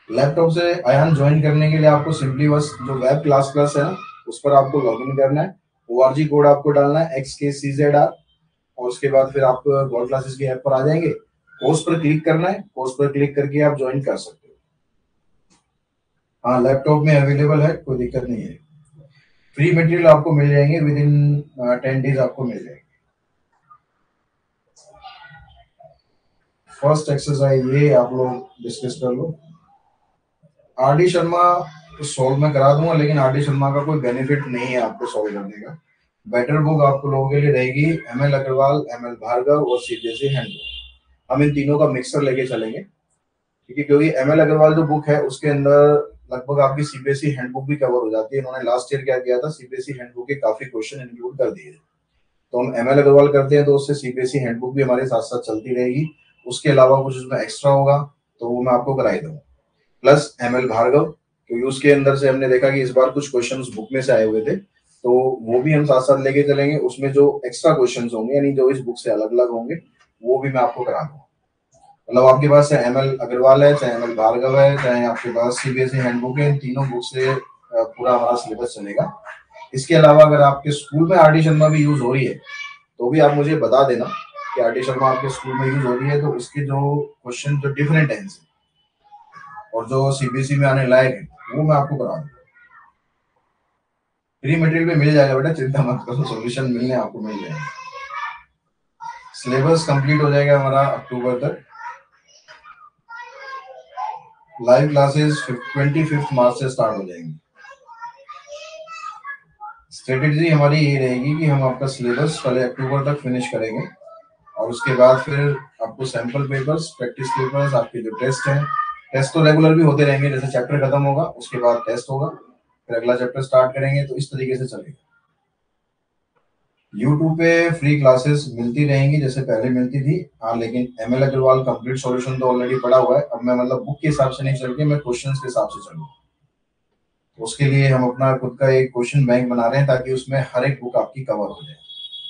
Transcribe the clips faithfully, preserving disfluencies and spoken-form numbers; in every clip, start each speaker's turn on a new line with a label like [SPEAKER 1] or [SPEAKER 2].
[SPEAKER 1] Laptop से Ayan join करने के लिए आपको सिंपली बस जो वेब क्लास प्लस है ना, उस पर आपको लॉगिन करना है। ओआरजी कोड आपको डालना है एक्स के सी जेड आर, और उसके बाद फिर आप गोल्ड क्लासेस की ऐप पर आ जाएंगे। कोर्स पर क्लिक करना है, कोर्स पर क्लिक करके आप ज्वाइन कर सकते हो। हाँ, लैपटॉप में अवेलेबल है, कोई दिक्कत नहीं है। फ्री मटेरियल आपको मिल जाएंगे, विद इन टेन डेज आपको मिल जाएंगे। फर्स्ट एक्सरसाइज ये आप लोग डिस्कस कर लो। आर डी शर्मा सॉल्व में करा दूंगा, लेकिन आर डी शर्मा का कोई बेनिफिट नहीं है आपको सॉल्व करने का। बेटर बुक आपको लोगों के लिए रहेगी M L Agarwal, M L Bhargava और सीबीएसई हैंडबुक। हम इन तीनों का मिक्सर लेके चलेंगे, क्योंकि क्योंकि एम एल अग्रवाल जो बुक है उसके अंदर लगभग आपकी सीबीएसई हैंडबुक भी कवर हो जाती है। इन्होंने लास्ट ईयर क्या किया था, सीबीएसई हैंडबुक के काफी क्वेश्चन इंक्लूड कर दिए थे। तो हम एम एल अग्रवाल करते हैं तो उससे सीबीएसई हैंडबुक भी हमारे साथ साथ चलती रहेगी। उसके अलावा कुछ उसमें एक्स्ट्रा होगा तो वो मैं आपको कराई दूंगा। प्लस एम एल भार्गव, क्योंकि उसके अंदर से हमने देखा कि इस बार कुछ क्वेश्चन उस बुक में से आए हुए थे, तो वो भी हम साथ साथ लेके चलेंगे। उसमें जो एक्स्ट्रा क्वेश्चन होंगे, यानी जो इस बुक से अलग अलग होंगे, वो भी मैं आपको करा दूंगा। मतलब आपके पास चाहे एम एल अग्रवाल है, चाहे एम एल भार्गव है, चाहे आपके पास सीबीएसई हैंडबुक है, इन तीनों बुक से अ, पूरा हमारा सिलेबस चलेगा। इसके अलावा अगर आपके स्कूल में आर डी शर्मा भी यूज हो रही है, तो भी आप मुझे बता देना कि आर डी शर्मा आपके स्कूल में यूज हो रही है, तो उसके जो क्वेश्चन जो डिफरेंट है इनसे और जो सीबीएसई में आने लायक है, वो मैं आपको करा दूंगा। फ्री मटेरियल पे मिल जाएगा बेटा, चिंता मत करो, सॉल्यूशन मिलने आपको मिल जाएगा। सिलेबस कंप्लीट हो जाएगा हमारा अक्टूबर तक। Live classes twenty fifth March से स्टार्ट हो जाएंगी। स्ट्रेटेजी हमारी ये रहेगी कि हम आपका सिलेबस पहले अक्टूबर तक फिनिश करेंगे, और उसके बाद फिर आपको सैंपल पेपर्स, प्रैक्टिस पेपर्स, आपके जो टेस्ट हैं, टेस्ट तो रेगुलर भी होते रहेंगे। जैसे चैप्टर खत्म होगा उसके बाद टेस्ट होगा, फिर अगला चैप्टर स्टार्ट करेंगे, तो इस तरीके से चलेगा। यूट्यूब पे फ्री क्लासेस मिलती रहेंगी जैसे पहले मिलती थी। हाँ, लेकिन M L Agarwal complete solution तो ऑलरेडी पड़ा हुआ है। अब मैं मतलब बुक के हिसाब से नहीं चल के मैं क्वेश्चंस के हिसाब से चलूँ। तो उसके लिए हम अपना खुद का एक क्वेश्चन बैंक बना रहे हैं, ताकि उसमें हर एक बुक आपकी कवर हो जाए।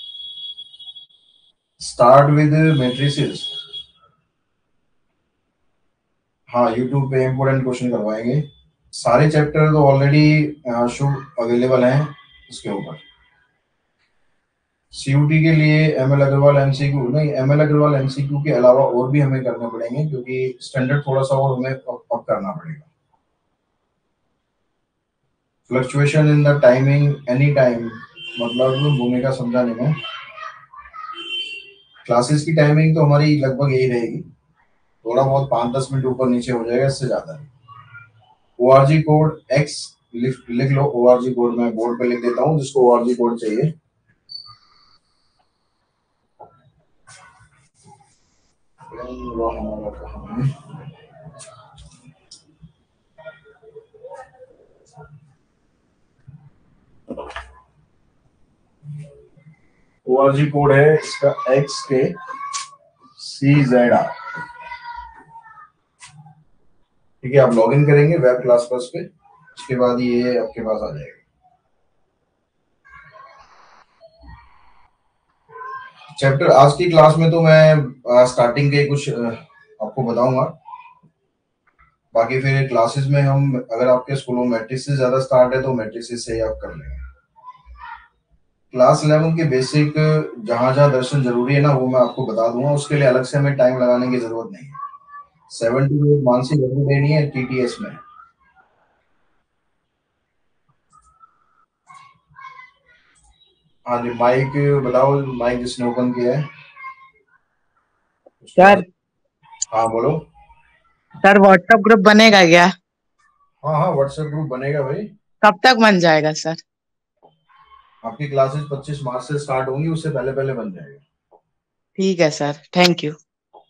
[SPEAKER 1] Start with matrices. हाँ, यूट्यूब पे इम्पोर्टेंट क्वेश्चन करवाएंगे। सारे चैप्टर तो ऑलरेडी शुभ अवेलेबल हैं उसके ऊपर। सीयूटी के लिए एम एल अग्रवाल एमसीक्यू नहीं, एम एल अग्रवाल एमसीक्यू के अलावा और भी हमें करने पड़ेंगे, क्योंकि स्टैंडर्ड थोड़ा सा और हमें अप करना पड़ेगा। Fluctuation in the timing any time, मतलब भूमिका समझा नहीं मैं। क्लासेस की टाइमिंग तो हमारी लगभग यही रहेगी, थोड़ा बहुत पाँच दस मिनट ऊपर नीचे हो जाएगा, इससे ज्यादा नहीं। ओआरजी कोड एक्स लिख लिख लो। ओआरजी कोड मैं बोर्ड पे लिख देता हूँ, जिसको ओआरजी कोड चाहिए। ओआरजी कोड है इसका एक्स के सी जेड आर। ठीक है, आप लॉग इन करेंगे वेब क्लास पास पे, उसके बाद ये आपके पास आ जाएगा। चैप्टर आज की क्लास में तो मैं स्टार्टिंग के कुछ अ, आपको बताऊंगा। बाकी फिर क्लासेस में हम, अगर आपके स्कूल में मैट्रिक्स से ज्यादा स्टार्ट है तो मैट्रिक्स से ही आप कर लेंगे। क्लास इलेवन के बेसिक जहां जहां दर्शन जरूरी है ना, वो मैं आपको बता दूंगा। उसके लिए अलग से हमें टाइम लगाने की जरूरत नहीं है। सेवन टू एट मानसिक वर्क देनी है टीटीएस में। हाँ जी, माइक बताओ, माइक जिसने ओपन किया है उसको।
[SPEAKER 2] सर
[SPEAKER 1] हाँ बोलो।
[SPEAKER 2] सर व्हाट्सएप ग्रुप बनेगा क्या?
[SPEAKER 1] हाँ हाँ, व्हाट्सएप ग्रुप बनेगा भाई।
[SPEAKER 2] कब तक बन जाएगा सर?
[SPEAKER 1] आपकी क्लासेस पच्चीस मार्च से स्टार्ट होंगी, उससे पहले पहले बन जाएगा।
[SPEAKER 2] ठीक है सर, थैंक यू।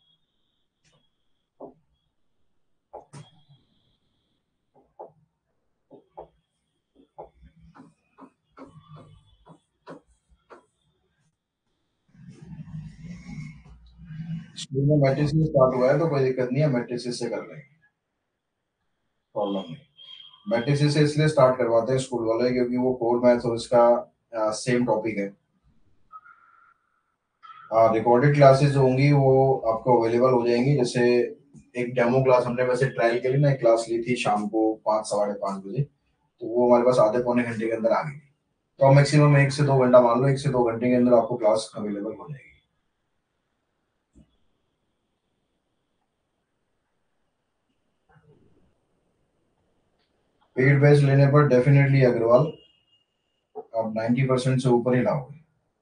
[SPEAKER 1] स्कूल में मैट्रिक्स से स्टार्ट हुआ है तो कोई दिक्कत नहीं है, मैट्रिक्स से कर लेंगे, प्रॉब्लम नहीं। मैट्रिक्स से इसलिए स्टार्ट करवाते हैं स्कूल वाले, क्योंकि वो कोर मैथ्स और इसका सेम टॉपिक है। हाँ, रिकॉर्डेड क्लासेस जो होंगी वो आपको अवेलेबल हो जाएंगी। जैसे एक डेमो क्लास हमने वैसे ट्रायल के लिए ना एक क्लास ली थी शाम को पाँच साढ़े पाँच बजे, तो वो हमारे पास आधे पौने घंटे के अंदर आ गई। तो आप मैक्सिमम एक से दो घंटा मान लो, एक से दो घंटे के अंदर आपको क्लास अवेलेबल हो जाएगी। पेड बैच लेने पर डेफिनेटली अग्रवाल आप नब्बे परसेंट से ऊपर ही लाओगे।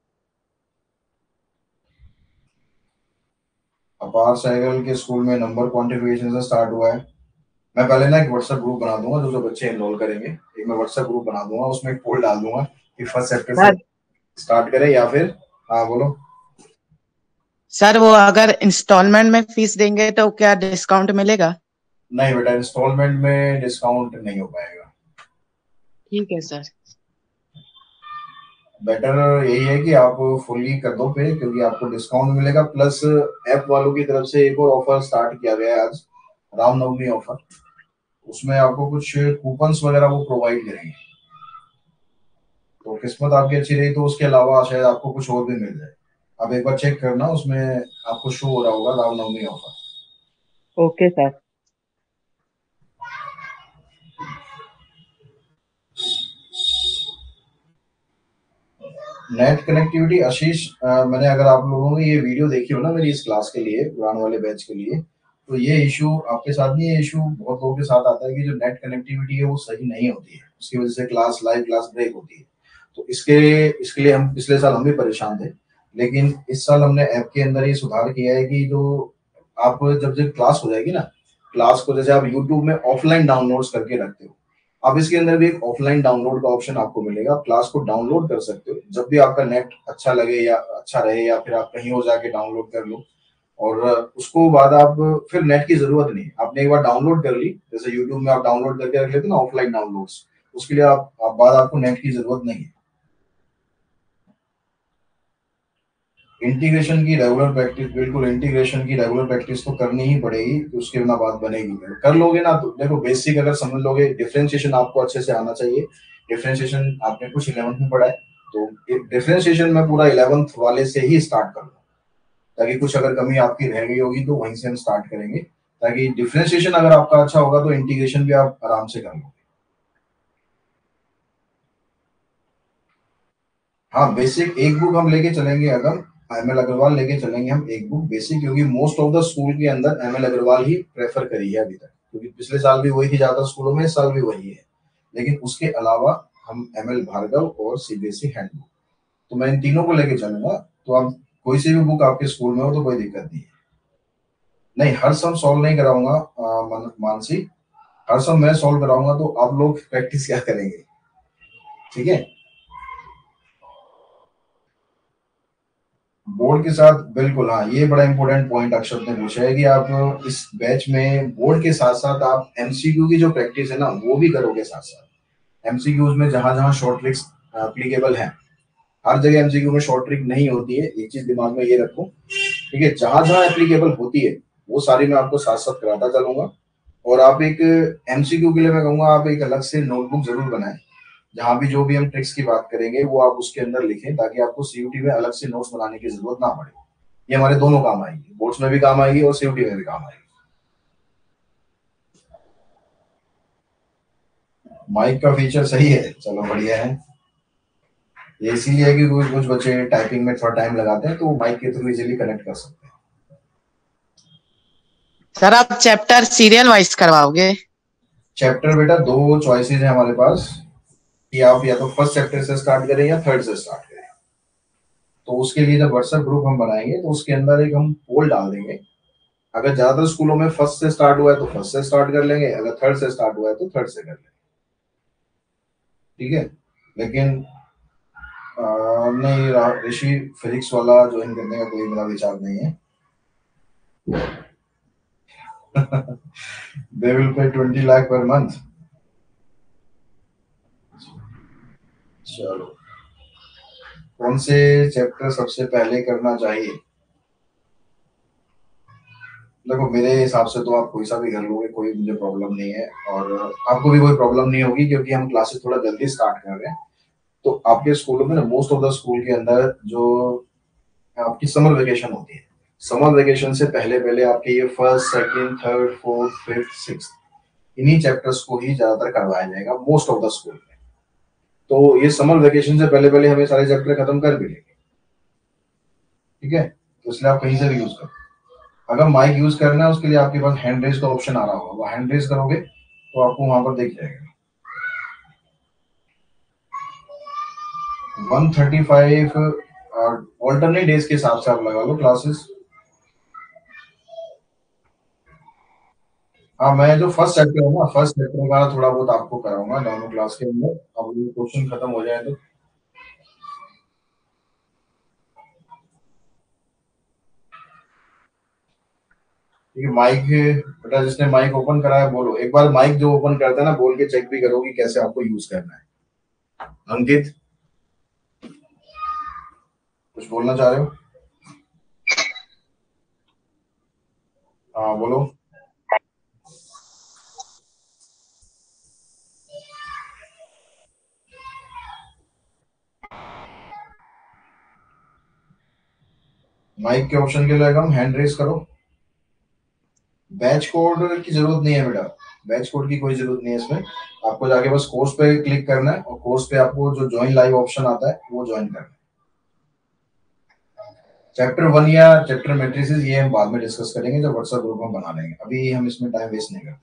[SPEAKER 1] अपार साइकिल के स्कूल में नंबर क्वांटिफिकेशन से स्टार्ट हुआ है। मैं पहले ना एक व्हाट्सएप ग्रुप बना दूंगा, जो जो बच्चे एनरोल करेंगे एक मैं व्हाट्सएप ग्रुप बना दूंगा, उसमें एक पोल डाल दूंगा कि फर्स्ट चैप्टर से
[SPEAKER 2] सर
[SPEAKER 1] स्टार्ट करें या फिर। हाँ बोलो।
[SPEAKER 2] सर वो अगर इंस्टॉलमेंट में फीस देंगे तो क्या डिस्काउंट मिलेगा?
[SPEAKER 1] नहीं बेटा, इंस्टॉलमेंट में डिस्काउंट नहीं हो पाएगा।
[SPEAKER 2] ठीक है सर।
[SPEAKER 1] बेटर यही है कि आप फुल्ली कर दो पे, क्योंकि आपको डिस्काउंट मिलेगा, प्लस ऐप वालों की तरफ से एक और ऑफर स्टार्ट किया गया है आज, रामनवमी ऑफर। उसमें आपको कुछ कूपन्स वगैरह वो प्रोवाइड करेंगे, तो किस्मत आपकी अच्छी रही तो उसके अलावा शायद आपको कुछ और भी मिल जाए। आप एक बार चेक करना, उसमें आपको शो हो रहा होगा Ramnavami offer.
[SPEAKER 2] Okay sir.
[SPEAKER 1] Net connectivity Ashish, अ, मैंने, अगर आप लोगों ने ये वीडियो देखी हो ना मेरी इस क्लास के लिए, पुराने वाले बैच के लिए, तो ये इशू आपके साथ नहीं, ये इशू बहुत लोगों के साथ आता है कि जो नेट कनेक्टिविटी है वो सही नहीं होती है, उसकी वजह से क्लास लाइव क्लास ब्रेक होती है। तो इसके इसके लिए हम पिछले साल हम भी परेशान थे, लेकिन इस साल हमने ऐप के अंदर ये सुधार किया है कि जो आप जब जब क्लास हो जाएगी ना, क्लास को जैसे आप यूट्यूब में ऑफलाइन डाउनलोड्स करके रखते हो, अब इसके अंदर भी एक ऑफलाइन डाउनलोड का ऑप्शन आपको मिलेगा। आप क्लास को डाउनलोड कर सकते हो जब भी आपका नेट अच्छा लगे या अच्छा रहे, या फिर आप कहीं और जाके डाउनलोड कर लो, और उसको बाद आप फिर नेट की जरूरत नहीं। आपने एक बार डाउनलोड कर ली, जैसे यूट्यूब में आप डाउनलोड करके रख लेते ना ऑफलाइन डाउनलोड्स, उसके लिए आप, आप बाद आपको नेट की जरूरत नहीं है। इंटीग्रेशन की रेगुलर प्रैक्टिस, बिल्कुल इंटीग्रेशन की रेगुलर प्रैक्टिस तो करनी ही पड़ेगी, तो उसके बिना बात बनेगी नहीं। कर लोगे ना तो देखो, बेसिक अगर समझ लोगे, डिफरेंशिएशन आपको अच्छे से आना चाहिए। डिफरेंशिएशन आपने कुछ इलेवंथ में पढ़ा है, तो डिफरेंशिएशन में पूरा इलेवंथ वाले से ही स्टार्ट कर लो, ताकि कुछ अगर कमी आपकी रह गई होगी तो वहीं से हम स्टार्ट करेंगे, ताकि डिफरेंशिएशन अगर आपका अच्छा होगा तो इंटीग्रेशन भी आप आराम से कर लोगे। हाँ, बेसिक एक बुक हम लेके चलेंगे, अगर एम एल अग्रवाल लेके चलेंगे हम एक बुक बेसिक, क्योंकि मोस्ट ऑफ द स्कूल के अंदर एम एल अग्रवाल ही प्रेफर करी है अभी तक, क्योंकि पिछले साल भी वही थी ज्यादा स्कूलों में, इस साल भी वही है। लेकिन उसके अलावा हम एम एल भार्गव और सीबीएसई हैंडबुक, तो मैं इन तीनों को लेके चलूंगा। तो आप कोई सी भी बुक आपके स्कूल में हो तो कोई दिक्कत नहीं है। नहीं, हर सम सॉल्व नहीं कराऊंगा अ, मान, मानसी, हर सम मैं सॉल्व कराऊंगा तो आप लोग प्रैक्टिस क्या करेंगे? ठीक है। बोर्ड के साथ बिल्कुल, हाँ, ये बड़ा इंपॉर्टेंट पॉइंट अक्षत ने पूछा है कि आप इस बैच में बोर्ड के साथ साथ आप एमसीक्यू की जो प्रैक्टिस है ना वो भी करोगे साथ साथ। एमसीक्यूज में जहां जहां शॉर्ट ट्रिक्स एप्लीकेबल हैं, हर जगह एमसीक्यू में शॉर्ट ट्रिक नहीं होती है, एक चीज दिमाग में ये रखो। ठीक है, जहां जहां एप्लीकेबल होती है वो सारी मैं आपको साथ साथ कराता चलूंगा। और आप एक एमसीक्यू के लिए मैं कहूंगा आप एक अलग से नोटबुक जरूर बनाएं, जहां भी जो भी हम ट्रिक्स की बात करेंगे वो आप उसके अंदर लिखें, ताकि आपको सीयूटी में अलग से नोट्स बनाने की जरूरत ना पड़े। ये हमारे दोनों काम आएगी, बोर्ड्स में भी काम आएगी और सीयूटी में भी काम आएगी। माइक का फीचर सही है, चलो बढ़िया है। ये इसीलिए है कि कुछ कुछ बच्चे टाइपिंग में थोड़ा टाइम लगाते हैं, तो वो माइक के थ्रू इजीली कनेक्ट कर सकते हैं।
[SPEAKER 2] सर आप चैप्टर सीरियल वाइज करवाओगे?
[SPEAKER 1] चैप्टर बेटा दो चॉइसेस है हमारे पास, कि आप या तो फर्स्ट चैप्टर से स्टार्ट करें या थर्ड से स्टार्ट करें। तो उसके लिए जब व्हाट्सएप ग्रुप हम बनाएंगे तो उसके अंदर एक हम पोल डाल देंगे। अगर ज्यादातर स्कूलों में फर्स्ट से स्टार्ट हुआ है तो फर्स्ट से स्टार्ट कर लेंगे, अगर थर्ड से स्टार्ट हुआ है तो थर्ड से कर लेंगे। ठीक है, लेकिन आ, नहीं, रा- ऋषि फिजिक्स वाला ज्वाइन करने का कोई मेरा विचार नहीं है। They will pay twenty lakh per month. चलो, कौन से चैप्टर सबसे पहले करना चाहिए? देखो, मेरे हिसाब से तो आप कोई सा भी कर लोगे, कोई मुझे प्रॉब्लम नहीं है, और आपको भी कोई प्रॉब्लम नहीं होगी, क्योंकि हम क्लासेस थोड़ा जल्दी स्टार्ट कर रहे हैं। तो आपके स्कूलों में ना मोस्ट ऑफ द स्कूल के अंदर जो आपकी समर वेकेशन होती है, समर वेकेशन से पहले पहले आपके ये first second third fourth fifth sixth इन्हीं चैप्टर्स को ही ज्यादातर करवाया जाएगा मोस्ट ऑफ द स्कूल में। तो ये समर वेकेशन से पहले पहले हमें सारे चैप्टर खत्म कर भी लेंगे, ठीक है। तो इसलिए आप कहीं से भी यूज करो। अगर माइक यूज करना है उसके लिए आपके पास हैंड रेज का ऑप्शन आ रहा होगा, वो हैंड रेज करोगे तो आपको वहां पर दिख जाएगा। One thirty five alternate days के हिसाब से आप लगा लो क्लासेस। हाँ, मैं जो फर्स्ट चैप्टर है ना, फर्स्ट चैप्टर का थोड़ा बहुत आपको कराऊंगा दोनों क्लास के अंदर। अब ये क्वेश्चन खत्म हो जाए तो ठीक है। माइक बेटा जिसने माइक ओपन करा है बोलो, एक बार माइक जो ओपन करता है ना बोल के चेक भी करो कि कैसे आपको यूज करना है। अंकित कुछ बोलना चाह रहे हो? हाँ बोलो। माइक के ऑप्शन के लिए हम हैंड रेस करो। बैच कोड की जरूरत नहीं है बेटा, बैच कोड की कोई जरूरत नहीं है इसमें। आपको जाके बस कोर्स पे क्लिक करना है और कोर्स पे आपको जो ज्वाइन लाइव ऑप्शन आता है वो ज्वाइन करना है। चैप्टर वन या चैप्टर मैट्रिसेस ये हम बाद में डिस्कस करेंगे जब व्हाट्सएप ग्रुप में बना लेंगे, अभी हम इसमें टाइम वेस्ट नहीं करते।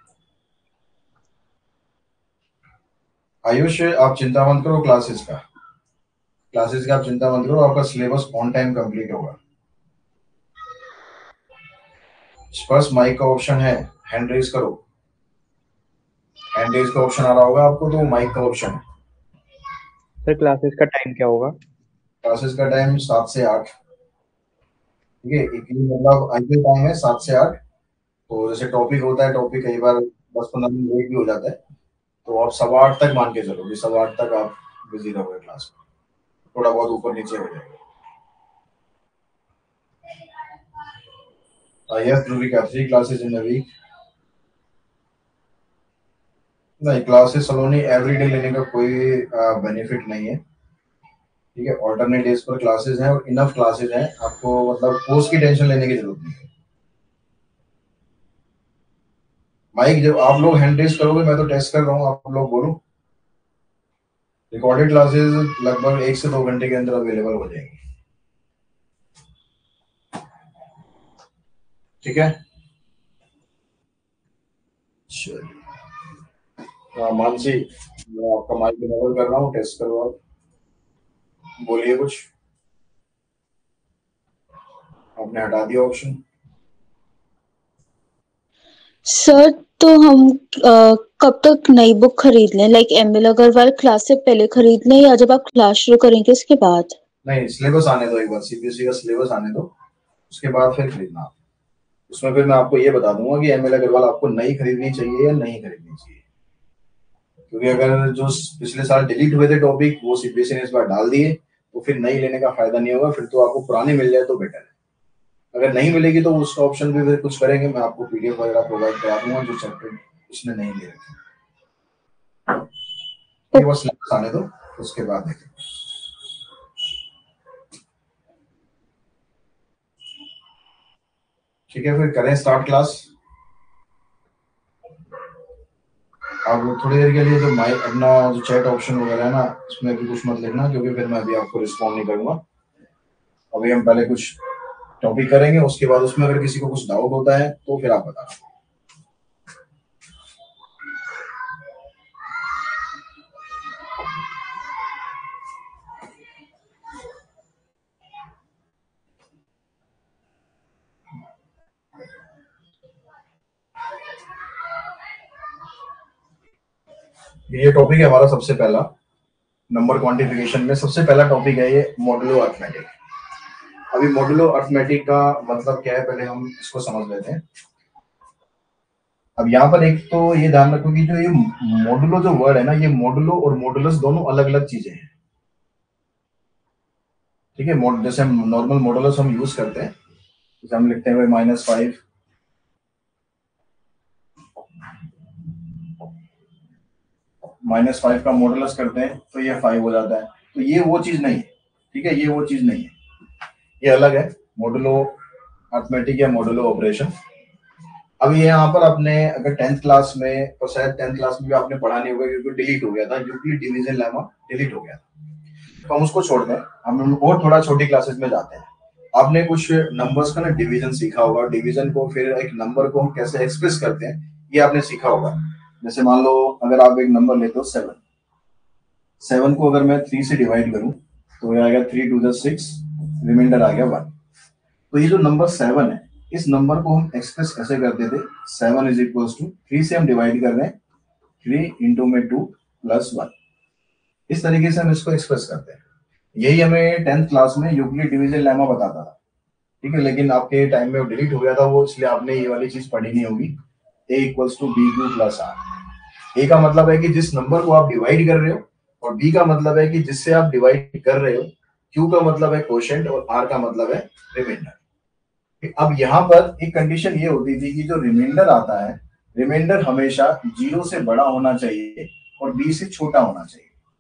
[SPEAKER 1] आयुष आप चिंता मत करो क्लासेस का, क्लासेस का आप चिंता मत करो, आपका सिलेबस ऑन टाइम कंप्लीट होगा। फर्स्ट माइक का ऑप्शन है, हैंड रेज करो। हैंड रेज का ऑप्शन आ रहा होगा आपको, तो माइक का ऑप्शन है।
[SPEAKER 3] सर क्लासेस का टाइम क्या होगा?
[SPEAKER 1] क्लासेस का टाइम सात से आठ, ठीक है। एक मतलब आइडियल टाइम है सात से आठ। तो जैसे टॉपिक होता है, टॉपिक कई बार दस पंद्रह मिनट लेट भी हो जाता है, तो आप सवा आठ तक मान के चलो कि सवा आठ तक आप बिजी रहोगे क्लास में, थोड़ा बहुत ऊपर नीचे हो जाएगा। Uh, yes, Dhruvi, का three classes in a week. नहीं, क्लासेस सलोनी एवरीडे लेने का कोई बेनिफिट uh, नहीं है, ठीक है। ऑल्टरनेट डेज पर क्लासेस हैं और इनफ क्लासेस हैं, आपको मतलब कोर्स की टेंशन लेने की जरूरत नहीं है। माइक जब आप लोग हैंड रेस करोगे, मैं तो टेस्ट कर रहा हूँ, आप लोग बोलो। रिकॉर्डेड क्लासेस लगभग एक से दो घंटे के अंदर अवेलेबल हो जाएंगी, ठीक है। चलिए मानसी, मैं आपका माइक इनेबल कर रहा हूँ, टेस्ट करो आप, बोलिए कुछ। आपने हटा दिया ऑप्शन।
[SPEAKER 4] सर तो हम अ, कब तक नई बुक खरीद लें, like M L Agarwal class से पहले खरीद लें या जब आप क्लास शुरू करेंगे उसके बाद?
[SPEAKER 1] नहीं, सिलेबस आने दो, एक बार सीबीएसई का सिलेबस आने दो, उसके बाद फिर खरीदना आप। उसमें फिर मैं आपको ये बता दूंगा कि एम एल अग्रवाल आपको नई खरीदनी चाहिए या नहीं खरीदनी चाहिए, क्योंकि अगर जो पिछले साल डिलीट हुए थे टॉपिक वो सीबीएसई ने इस बार डाल दिए, तो फिर नई लेने का फायदा नहीं होगा, फिर तो आपको पुरानी मिल जाए तो बेटर है। अगर नहीं मिलेगी तो उसका ऑप्शन भी फिर कुछ करेंगे, मैं आपको पीडीएफ वगैरह प्रोवाइड करा दूंगा जो चैप्टर उसने नहीं ले रखे। ये बस सिलेबस आने दो, उसके बाद देखेंगे। ठीक है, फिर करें स्टार्ट क्लास। आप थोड़ी देर के लिए जो माइक अपना जो चैट ऑप्शन वगैरह है ना, उसमें भी कुछ मत लिखना, क्योंकि फिर मैं अभी आपको रिस्पॉन्ड नहीं करूंगा। अभी हम पहले कुछ टॉपिक करेंगे, उसके बाद उसमें अगर किसी को कुछ डाउट होता है तो फिर आप बताना। ये टॉपिक है हमारा सबसे पहला, नंबर क्वांटिफिकेशन में सबसे पहला टॉपिक है ये मॉडुलो अरिथमेटिक। अभी मॉडुलो अरिथमेटिक का मतलब क्या है, पहले हम इसको समझ लेते हैं। अब यहाँ पर एक तो ये ध्यान रखो कि जो ये मॉडुलो जो वर्ड है ना, ये मॉडुलो और मॉडुलस दोनों अलग अलग चीजें हैं, ठीक है। जैसे हम नॉर्मल मॉडुलस हम यूज करते हैं, जैसे हम लिखते हैं माइनस फाइव, माइनस फाइव का मॉडुलस करते हैं तो ये फाइव हो जाता है, तो ये वो चीज नहीं है, ठीक है। ये वो चीज नहीं है, ये अलग है। मॉडुलो अर्थमेटिक या मॉडुलो ऑपरेशन। अब ये यहाँ पर आपने अगर टेंथ क्लास में, तो शायद टेंथ क्लास में भी आपने पढ़ा नहीं होगा क्योंकि डिलीट हो गया था, यूक्लिड डिवीजन लेमा डिलीट हो गया था, तो हम उसको छोड़ दें, हम और थोड़ा छोटी क्लासेस में जाते हैं। आपने कुछ नंबर्स का ना डिवीजन सीखा होगा, डिवीजन को फिर एक नंबर को हम कैसे एक्सप्रेस करते हैं ये आपने सीखा होगा। जैसे मान लो अगर आप एक नंबर लेते हो सेवन, सेवन को अगर मैं थ्री से डिवाइड करूं तो ये आएगा three two the six, remainder आ गया वन। तो ये जो नंबर सेवन है, इस नंबर को हम एक्सप्रेस कैसे करते थे, seven is equal to three से हम डिवाइड कर रहे हैं, थ्री इंटू में टू प्लस वन, इस तरीके से हम इसको एक्सप्रेस करते हैं। यही हमें टेंथ क्लास में यूक्लिड डिवीजन लेमा बताता था, ठीक है, लेकिन आपके टाइम में वो डिलीट हो गया था वो, इसलिए आपने ये वाली चीज पढ़ी नहीं होगी। A equals to B Q plus R. A का मतलब है कि जिस नंबर को आप डिवाइड कर रहे हो, और बी का मतलब है कि जिससे आप डिवाइड कर रहे हो, क्यू का मतलब है क्वोशिएंट, और आर का मतलब है रिमाइंडर। अब यहाँ पर एक कंडीशन ये होती थी कि जो रिमाइंडर आता है, रिमाइंडर हमेशा जीरो से बड़ा होना चाहिए और बी से छोटा होना चाहिए।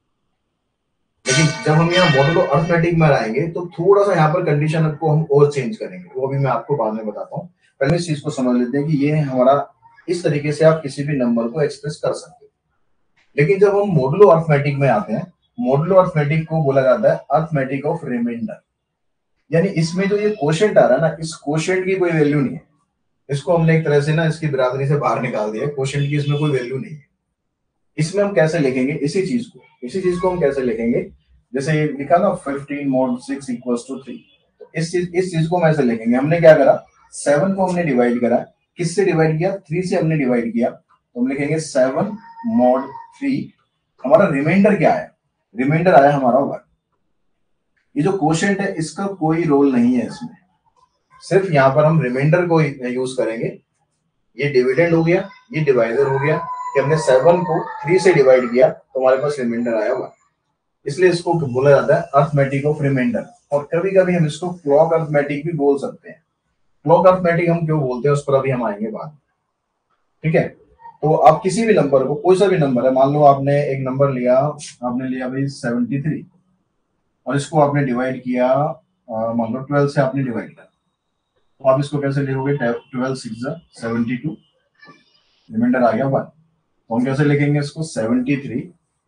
[SPEAKER 1] लेकिन जब हम यहाँ मॉडुलो अर्थमेटिक में आएंगे तो थोड़ा सा यहाँ पर कंडीशन को हम और चेंज करेंगे, वो भी मैं आपको बाद में बताता हूँ। पहले इस चीज को समझ लेते हैं कि ये हमारा, इस तरीके से आप किसी भी नंबर को एक्सप्रेस कर सकते हो। लेकिन जब हम मॉडुलो अर्थमेटिक में आते हैं, मॉडुलो अर्थमेटिक को बोला जाता है अर्थमेटिक ऑफ रिमाइंडर, यानी इसमें जो ये क्वोशिएंट आ रहा है ना, इस क्वोशिएंट की कोई वैल्यू नहीं है, इसको हमने एक तरह से ना इसकी बिरादरी से बाहर निकाल दिया है, क्वोशिएंट की इसमें कोई वैल्यू नहीं है। इसमें हम कैसे लिखेंगे इसी चीज को, इसी चीज को हम कैसे लिखेंगे, जैसे ये लिखा ना fifteen mod six equals to three, तो इस चीज इस चीज को हम ऐसे लिखेंगे। हमने क्या करा, सेवन को हमने डिवाइड करा, किससे डिवाइड किया, थ्री से हमने डिवाइड किया, तो हम लिखेंगे सेवन मॉड थ्री। हमारा रिमाइंडर क्या है, रिमाइंडर आया हमारा वन। ये जो क्वोशिएंट है इसका कोई रोल नहीं है इसमें, सिर्फ यहाँ पर हम रिमाइंडर को यूज करेंगे। ये डिविडेंड हो गया, ये डिवाइडर हो गया, कि हमने सेवन को थ्री से डिवाइड किया तो हमारे पास रिमाइंडर आया वन, इसलिए इसको बोला जाता है अर्थमेटिक ऑफ रिमाइंडर। और कभी कभी हम इसको क्लॉक अर्थमेटिक भी बोल सकते हैं। क्लॉक अर्थमेटिक हम क्यों बोलते हैं उस पर अभी हम आएंगे बाद, ठीक है। तो आप किसी भी नंबर को, कोई सा भी नंबर है, मान लो आपने एक नंबर लिया, आपने लिया भाई सेवेंटी थ्री, और इसको आपने डिवाइड किया, मान लो ट्वेल्व से आपने डिवाइड किया, तो आप इसको कैसे लिखोगे, twelve six seventy two, remainder आ गया वन। तो हम कैसे लिखेंगे इसको, seventy three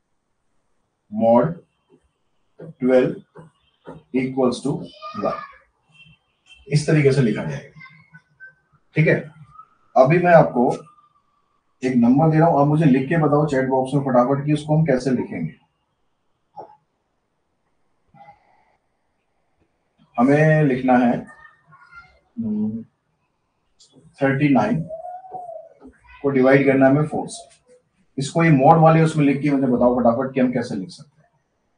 [SPEAKER 1] mod twelve equals to one, इस तरीके से लिखा जाएगा, ठीक है। अभी मैं आपको एक नंबर दे रहा हूं, आप मुझे लिख के बताओ चैट बॉक्स में फटाफट कि उसको हम कैसे लिखेंगे। हमें लिखना है थर्टी नाइन को डिवाइड करना है हमें फोर से। इसको ये मॉड वाले उसमें लिख के मुझे बताओ फटाफट कि हम कैसे लिख सकते हैं।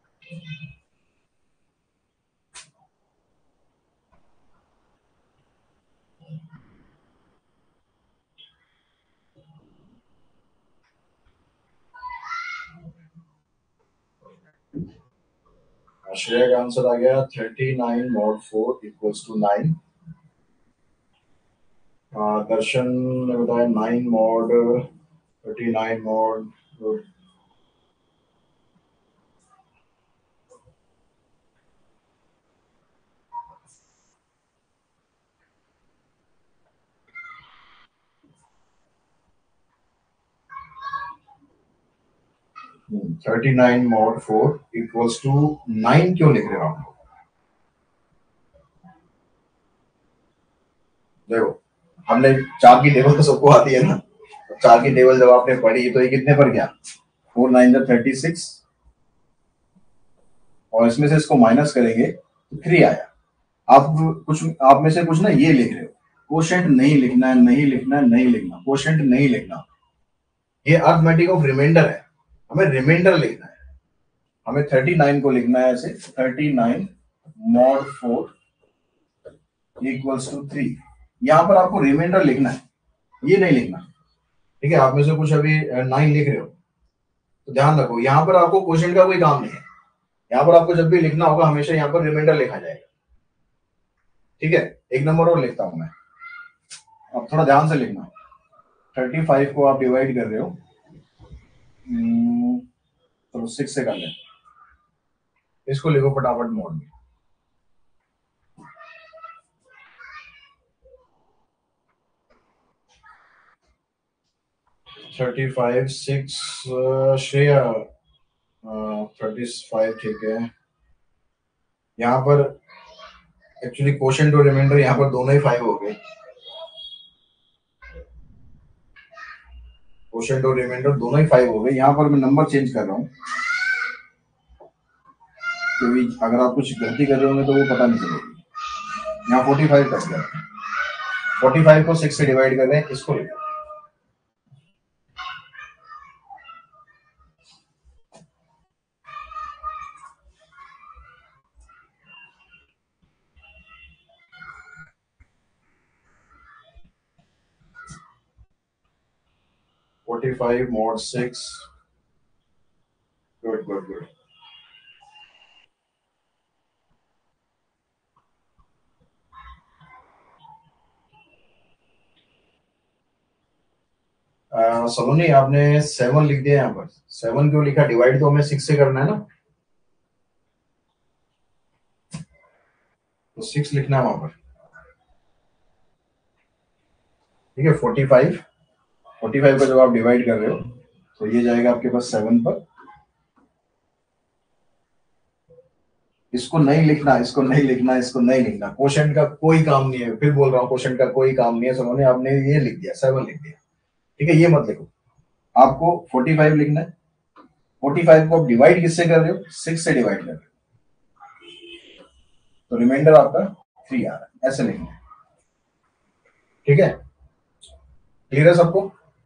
[SPEAKER 1] श्रेया का आंसर आ गया thirty nine mod four equals to nine. Darshan ने बताया nine mod thirty nine mod thirty nine mod four equals to nine क्यों लिख रहे हो आप? देखो हमने चार की टेबल तो सबको आती है ना, चार की टेबल जब आपने पढ़ी तो ये कितने पर गया, फोर नाइन जा थर्टी सिक्स, और इसमें से इसको माइनस करेंगे तो थ्री आया। आप कुछ आप में से कुछ ना ये लिख रहे हो, क्वोशिएंट नहीं लिखना है, नहीं लिखना है, नहीं लिखना, क्वोशिएंट नहीं लिखना, ये अर्थमेटिक ऑफ रिमाइंडर है, हमें रिमाइंडर लिखना है। हमें थर्टी नाइन को लिखना है ऐसे, thirty nine mod four equals to three. यहां पर आपको रिमाइंडर लिखना है, ये नहीं लिखना, ठीक है। आप में से कुछ अभी नाइन लिख रहे हो तो ध्यान रखो, यहां पर आपको क्वोशिएंट का कोई काम नहीं है। यहां पर आपको जब भी लिखना होगा हमेशा यहां पर रिमाइंडर लिखा जाएगा, ठीक है। एक नंबर और लिखता हूं मैं, अब थोड़ा ध्यान से लिखना। थर्टी फाइव को आप डिवाइड कर रहे हो, तो सिक्स से कर लें, इसको लिखो फटाफट मोड में। Thirty five six Shreya thirty five ठीक है। यहाँ पर एक्चुअली क्वोशंट और रिमाइंडर यहाँ पर दोनों ही फाइव हो गए। क्वोशंट और रिमाइंडर दोनों ही फाइव हो गए। यहाँ पर मैं नंबर चेंज कर रहा हूँ क्योंकि अगर आप कुछ गलती कर रहे होंगे तो वो पता नहीं चलेगी। यहाँ फोर्टी फाइव कर दिया, फोर्टी फाइव को सिक्स से डिवाइड कर रहे हैं, इसको लिखो। Forty five mod six, good good good. Saloni आपने सेवन लिख दिया यहाँ पर। सेवन क्यों लिखा? डिवाइड तो हमें सिक्स से करना है ना, तो सिक्स लिखना है वहां पर। ठीक है, फोर्टी फाइव फोर्टी फाइव का जब आप डिवाइड कर रहे हो तो ये जाएगा आपके पास सेवन पर। इसको नहीं लिखना, इसको नहीं लिखना, इसको नहीं लिखना। क्वोशंट का कोई काम नहीं है, फिर बोल रहा हूँ क्वोशंट का कोई काम नहीं है। सलोनी आपने ये लिख दिया, सेवन लिख दिया। ठीक है, ये मत लिखो, आपको फोर्टी फाइव लिखना है। फोर्टी फाइव को आप डिवाइड किससे कर रहे हो? सिक्स से डिवाइड कर रहे हो, तो रिमाइंडर आपका थ्री आ रहा है, ऐसे लिखना है। ठीक है, क्लियर है सबको?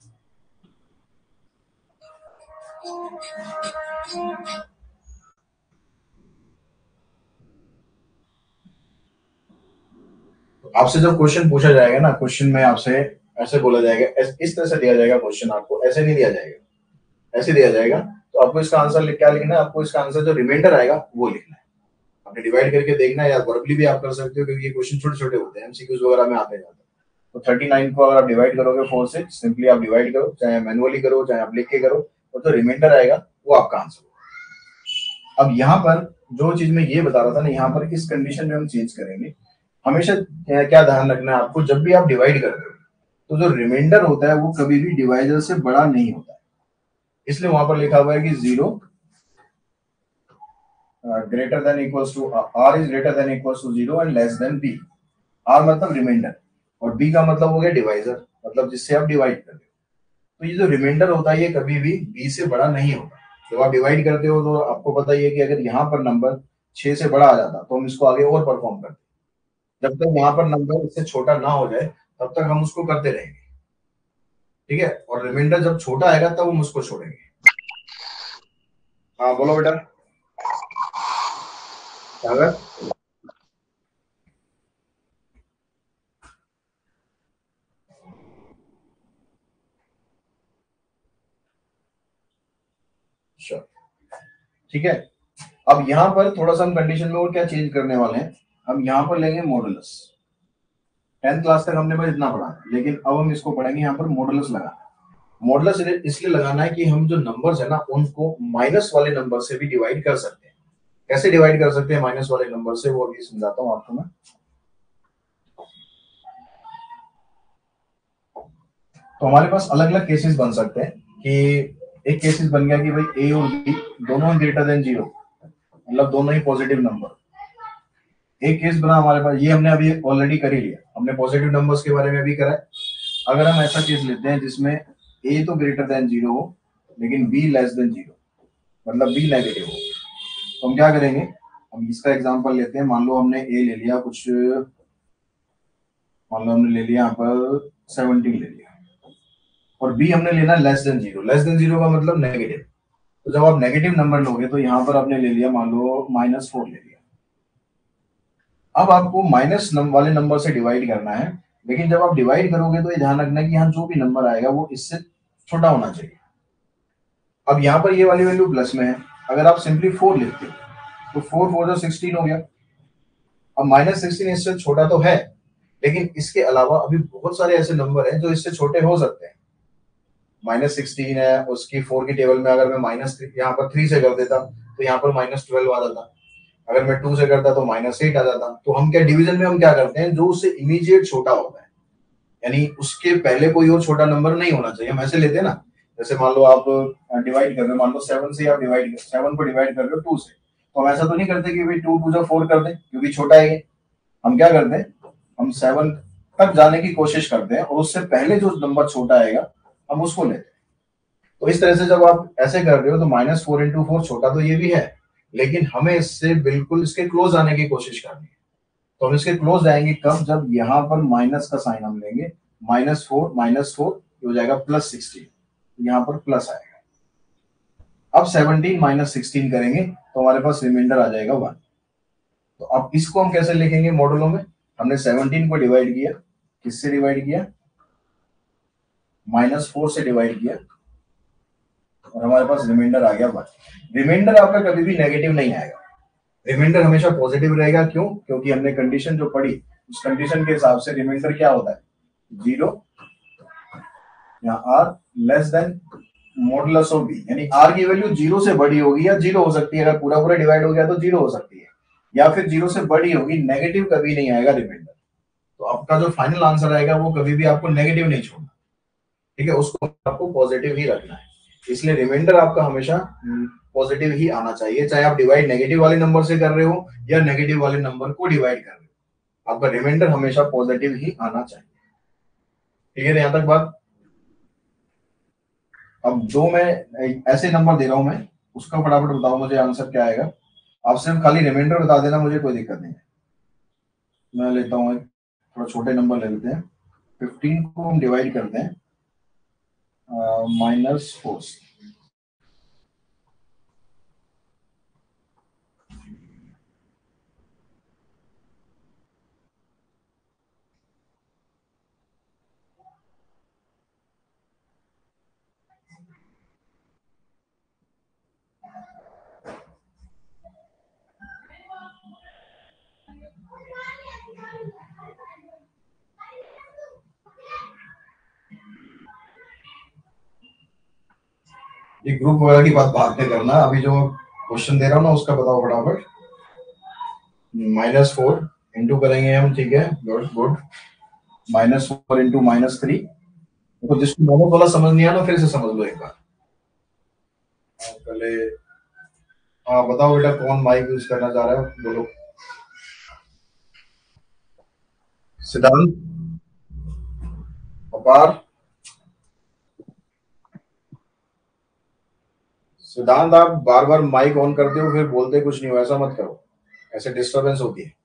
[SPEAKER 1] तो आपसे जब क्वेश्चन पूछा जाएगा ना, क्वेश्चन में आपसे ऐसे बोला जाएगा, इस तरह से दिया जाएगा क्वेश्चन, आपको ऐसे नहीं दिया जाएगा, ऐसे दिया जाएगा, तो आपको इसका आंसर क्या लिखना है? आपको इसका आंसर जो रिमाइंडर आएगा वो लिखना है। आपने डिवाइड करके देखना है, या वर्बली भी आप कर सकते हो क्योंकि ये क्वेश्चन छोटे छोटे होते हैं, एमसीक्यूज वगैरह में आते जाते हैं। तो थर्टी नाइन को अगर आप डिवाइड करोगे फोर से, सिंपली आप डिवाइड करो, चाहे मैनुअली करो चाहे आप लिख के करो, और जो रिमाइंडर आएगा वो आपका आंसर होगा। अब यहाँ पर जो चीज मैं ये बता रहा था ना, यहाँ पर किस कंडीशन में हम चेंज करेंगे, हमेशा क्या ध्यान रखना है आपको, जब भी आप डिवाइड कर रहे हो तो जो रिमाइंडर होता है वो कभी भी डिवाइजर से बड़ा नहीं होता है। इसलिए वहां पर लिखा हुआ है कि zero greater than equals to R is greater than equals to zero and less than B. R मतलब रिमाइंडर और बी का मतलब हो गया डिवाइजर, मतलब जिससे आप डिवाइड कर रहे हो। तो ये जो रिमाइंडर होता है ये कभी भी बी से बड़ा नहीं होता। जब आप डिवाइड करते हो तो आपको पता ही है कि अगर यहाँ पर नंबर छह से बड़ा आ जाता तो हम इसको आगे और परफॉर्म करते, जब तक वहां पर नंबर इससे छोटा ना हो जाए तब तक हम उसको करते रहेंगे। ठीक है, और रिमाइंडर जब छोटा आएगा तब हम उसको छोड़ेंगे। हाँ बोलो बेटा। सागर ठीक है, अब यहाँ पर थोड़ा सा हम कंडीशन में और क्या चेंज करने वाले हैं, हम यहाँ पर लेंगे मॉडुलस। टेंथ क्लास तक हमने बस इतना पढ़ा, लेकिन अब हम इसको पढ़ेंगे यहाँ पर मॉडुलस लगाना। मॉडुलस इसलिए लगाना है कि हम जो नंबर्स है ना उनको माइनस वाले नंबर से भी डिवाइड कर सकते हैं। कैसे डिवाइड कर सकते हैं माइनस वाले नंबर से, वो अभी समझाता हूँ आपको मैं। तो हमारे पास अलग अलग केसेस बन सकते हैं कि एक केसेस बन गया कि भाई ए और बी दोनों ग्रेटर देन जीरो, मतलब दोनों ही पॉजिटिव नंबर। एक केस बना हमारे पास, ये हमने अभी ऑलरेडी कर ही लिया, हमने पॉजिटिव नंबर्स के बारे में भी करा है। अगर हम ऐसा केस लेते हैं जिसमें ए तो ग्रेटर देन जीरो हो लेकिन बी लेस देन जीरो, मतलब बी नेगेटिव हो, तो हम क्या करेंगे, हम इसका एग्जांपल लेते हैं। मान लो हमने ए ले लिया कुछ, मान लो हमने ले लिया यहाँ पर सेवनटीन ले लिया, और बी हमने लेना less than zero. Less than zero का मतलब नेगेटिव, तो जब आप नेगेटिव नंबर लोगे तो यहाँ पर आपने ले लिया मान लो माइनस फोर ले लिया। अब आपको माइनस वाले नंबर से डिवाइड करना है, लेकिन जब आप डिवाइड करोगे तो ये ध्यान रखना कि यहाँ जो भी नंबर आएगा वो इससे छोटा होना चाहिए। अब यहाँ पर ये वाली वैल्यू प्लस में है, अगर आप सिंपली फोर लिखते हो तो फोर फोर जो सिक्सटीन हो गया। अब माइनस सिक्सटीन इससे छोटा तो है, लेकिन इसके अलावा अभी बहुत सारे ऐसे नंबर हैं जो इससे छोटे हो सकते हैं। माइनस सिक्सटीन है, उसकी फोर की टेबल में अगर मैं माइनस यहाँ पर थ्री से कर देता तो यहाँ पर माइनस ट्वेल्व आ जाता, अगर मैं टू से करता तो माइनस एट आ जाता। तो हम क्या डिवीजन में हम क्या करते हैं, जो उससे इमीडिएट छोटा होता है, यानी उसके पहले कोई और छोटा नंबर नहीं होना चाहिए, हम ऐसे लेते हैं ना जैसे मान लो आप डिवाइड कर रहे हो, मान लो सेवन से आप डिवाइड सेवन को डिवाइड कर रहे हो टू से, तो हम ऐसा तो नहीं करते कि भाई टू टू जो फोर कर दें, क्योंकि छोटा है ये। हम क्या करते हैं, हम सेवन तक जाने की कोशिश करते हैं और उससे पहले जो नंबर छोटा आएगा हम उसको लेते हैं। तो इस तरह से जब आप ऐसे कर रहे हो तो माइनस फोर इंटू फोर छोटा तो ये भी है, लेकिन हमें इससे बिल्कुल इसके क्लोज आने की कोशिश करनी है। तो हम इसके क्लोज आएंगे कब, जब यहाँ पर माइनस का साइन हम लेंगे, माइनस फोर माइनस फोर हो जाएगा प्लस सिक्सटीन, यहाँ पर प्लस आएगा। अब सेवनटीन माइनस सिक्सटीन करेंगे तो हमारे पास रिमाइंडर आ जाएगा वन। तो अब इसको हम कैसे लिखेंगे मॉडुलो में, हमने सेवनटीन को डिवाइड किया, किससे डिवाइड किया, माइनस फोर से डिवाइड किया, और हमारे पास रिमाइंडर आ गया वन। रिमाइंडर आपका कभी भी नेगेटिव नहीं आएगा, रिमाइंडर हमेशा पॉजिटिव रहेगा। क्यों? क्योंकि हमने कंडीशन जो पढ़ी उस कंडीशन के हिसाब से रिमाइंडर क्या होता है, जीरो या R less than modulus of B, यानी आर की वैल्यू जीरो से बड़ी होगी या जीरो हो सकती है, अगर पूरा पूरा डिवाइड हो गया तो जीरो हो सकती है, या फिर जीरो से बड़ी होगी, नेगेटिव कभी नहीं आएगा रिमाइंडर। तो आपका जो फाइनल आंसर आएगा वो कभी भी आपको नेगेटिव नहीं छोड़ना, ठीक है, उसको आपको पॉजिटिव ही रखना है। इसलिए रिमाइंडर आपका हमेशा पॉजिटिव ही आना चाहिए, चाहे आप डिवाइड नेगेटिव वाले नंबर से कर रहे हो या नेगेटिव वाले नंबर को डिवाइड कर रहे हो, आपका रिमाइंडर हमेशा पॉजिटिव ही आना चाहिए। ठीक है, यहां तक बात। अब दो मैं ऐसे नंबर दे रहा हूं मैं, उसका फटाफट बताओ मुझे आंसर क्या आएगा। आप सिर्फ खाली रिमाइंडर बता देना, मुझे कोई दिक्कत नहीं है। मैं लेता हूँ थोड़ा छोटे नंबर ले लेते हैं, फिफ्टीन को हम डिवाइड करते हैं माइनस फोर से। ये ग्रुप वगैरह की बात बात में करना, अभी जो क्वेश्चन दे रहा हूँ ना उसका बताओ फटाफट। माइनस फोर इंटू करेंगे हम, ठीक है, good good. Minus four into minus three, तो जिसको माइनस वाला समझ नहीं आया ना फिर से समझ लो एक बार पहले। हाँ बताओ बेटा, कौन माइक यूज करना चाह रहा है, बोलो। सिद्धांत, अपार, सिद्धांत आप बार बार माइक ऑन करते हो फिर बोलते कुछ नहीं हो, ऐसा मत करो, ऐसे डिस्टरबेंस होती है।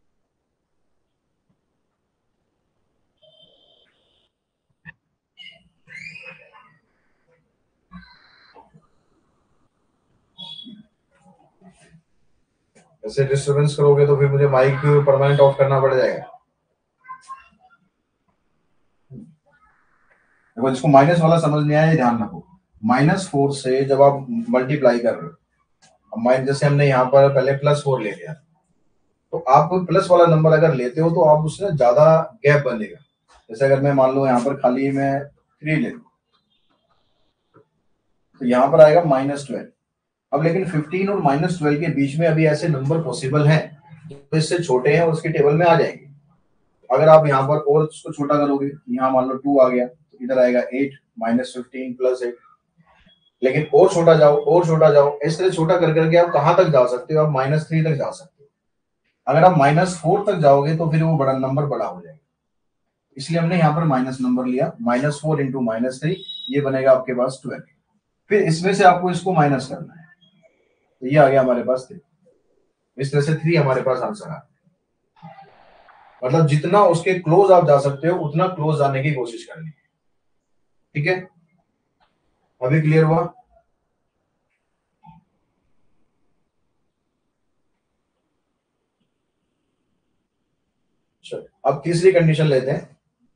[SPEAKER 1] ऐसे डिस्टरबेंस करोगे तो फिर मुझे माइक परमानेंट ऑफ करना पड़ जाएगा। देखो, जिसको माइनस वाला समझ नहीं आया ध्यान रखो, माइनस फोर से जब आप मल्टीप्लाई कर रहे हो, माइनस जैसे हमने यहाँ पर पहले प्लस फोर ले लिया, तो आप प्लस वाला नंबर अगर लेते हो तो आप उससे ज्यादा गैप बनेगा। जैसे अगर मैं मान लो यहाँ पर खाली मैं थ्री ले लूं तो यहाँ पर आएगा माइनस ट्वेल्व। अब लेकिन फिफ्टीन और माइनस ट्वेल्व के बीच में अभी ऐसे नंबर पॉसिबल हैं जो इससे छोटे हैं और उसके टेबल में आ जाएंगे। अगर आप यहाँ पर और उसको छोटा करोगे, यहाँ मान लो टू आ गया तो इधर आएगा eight minus fifteen plus eight, लेकिन और छोटा जाओ और छोटा जाओ, इस तरह छोटा कर करके आप कहाँ तक जा सकते हो, आप माइनस थ्री तक जा सकते हो। अगर आप माइनस फोर तक जाओगे तो फिर वो बड़ा नंबर बड़ा हो जाएगा, इसलिए हमने यहाँ पर माइनस नंबर लिया। Minus four into minus three, ये बनेगा आपके पास ट्वेल्व। फिर इसमें से आपको इसको माइनस करना है, तो ये आ गया हमारे पास थ्री। इस तरह से थ्री हमारे पास आंसर आ गया। मतलब जितना उसके क्लोज आप जा सकते हो उतना क्लोज जाने की कोशिश करनी है। ठीक है, अभी क्लियर हुआ? चलो अब तीसरी कंडीशन लेते हैं।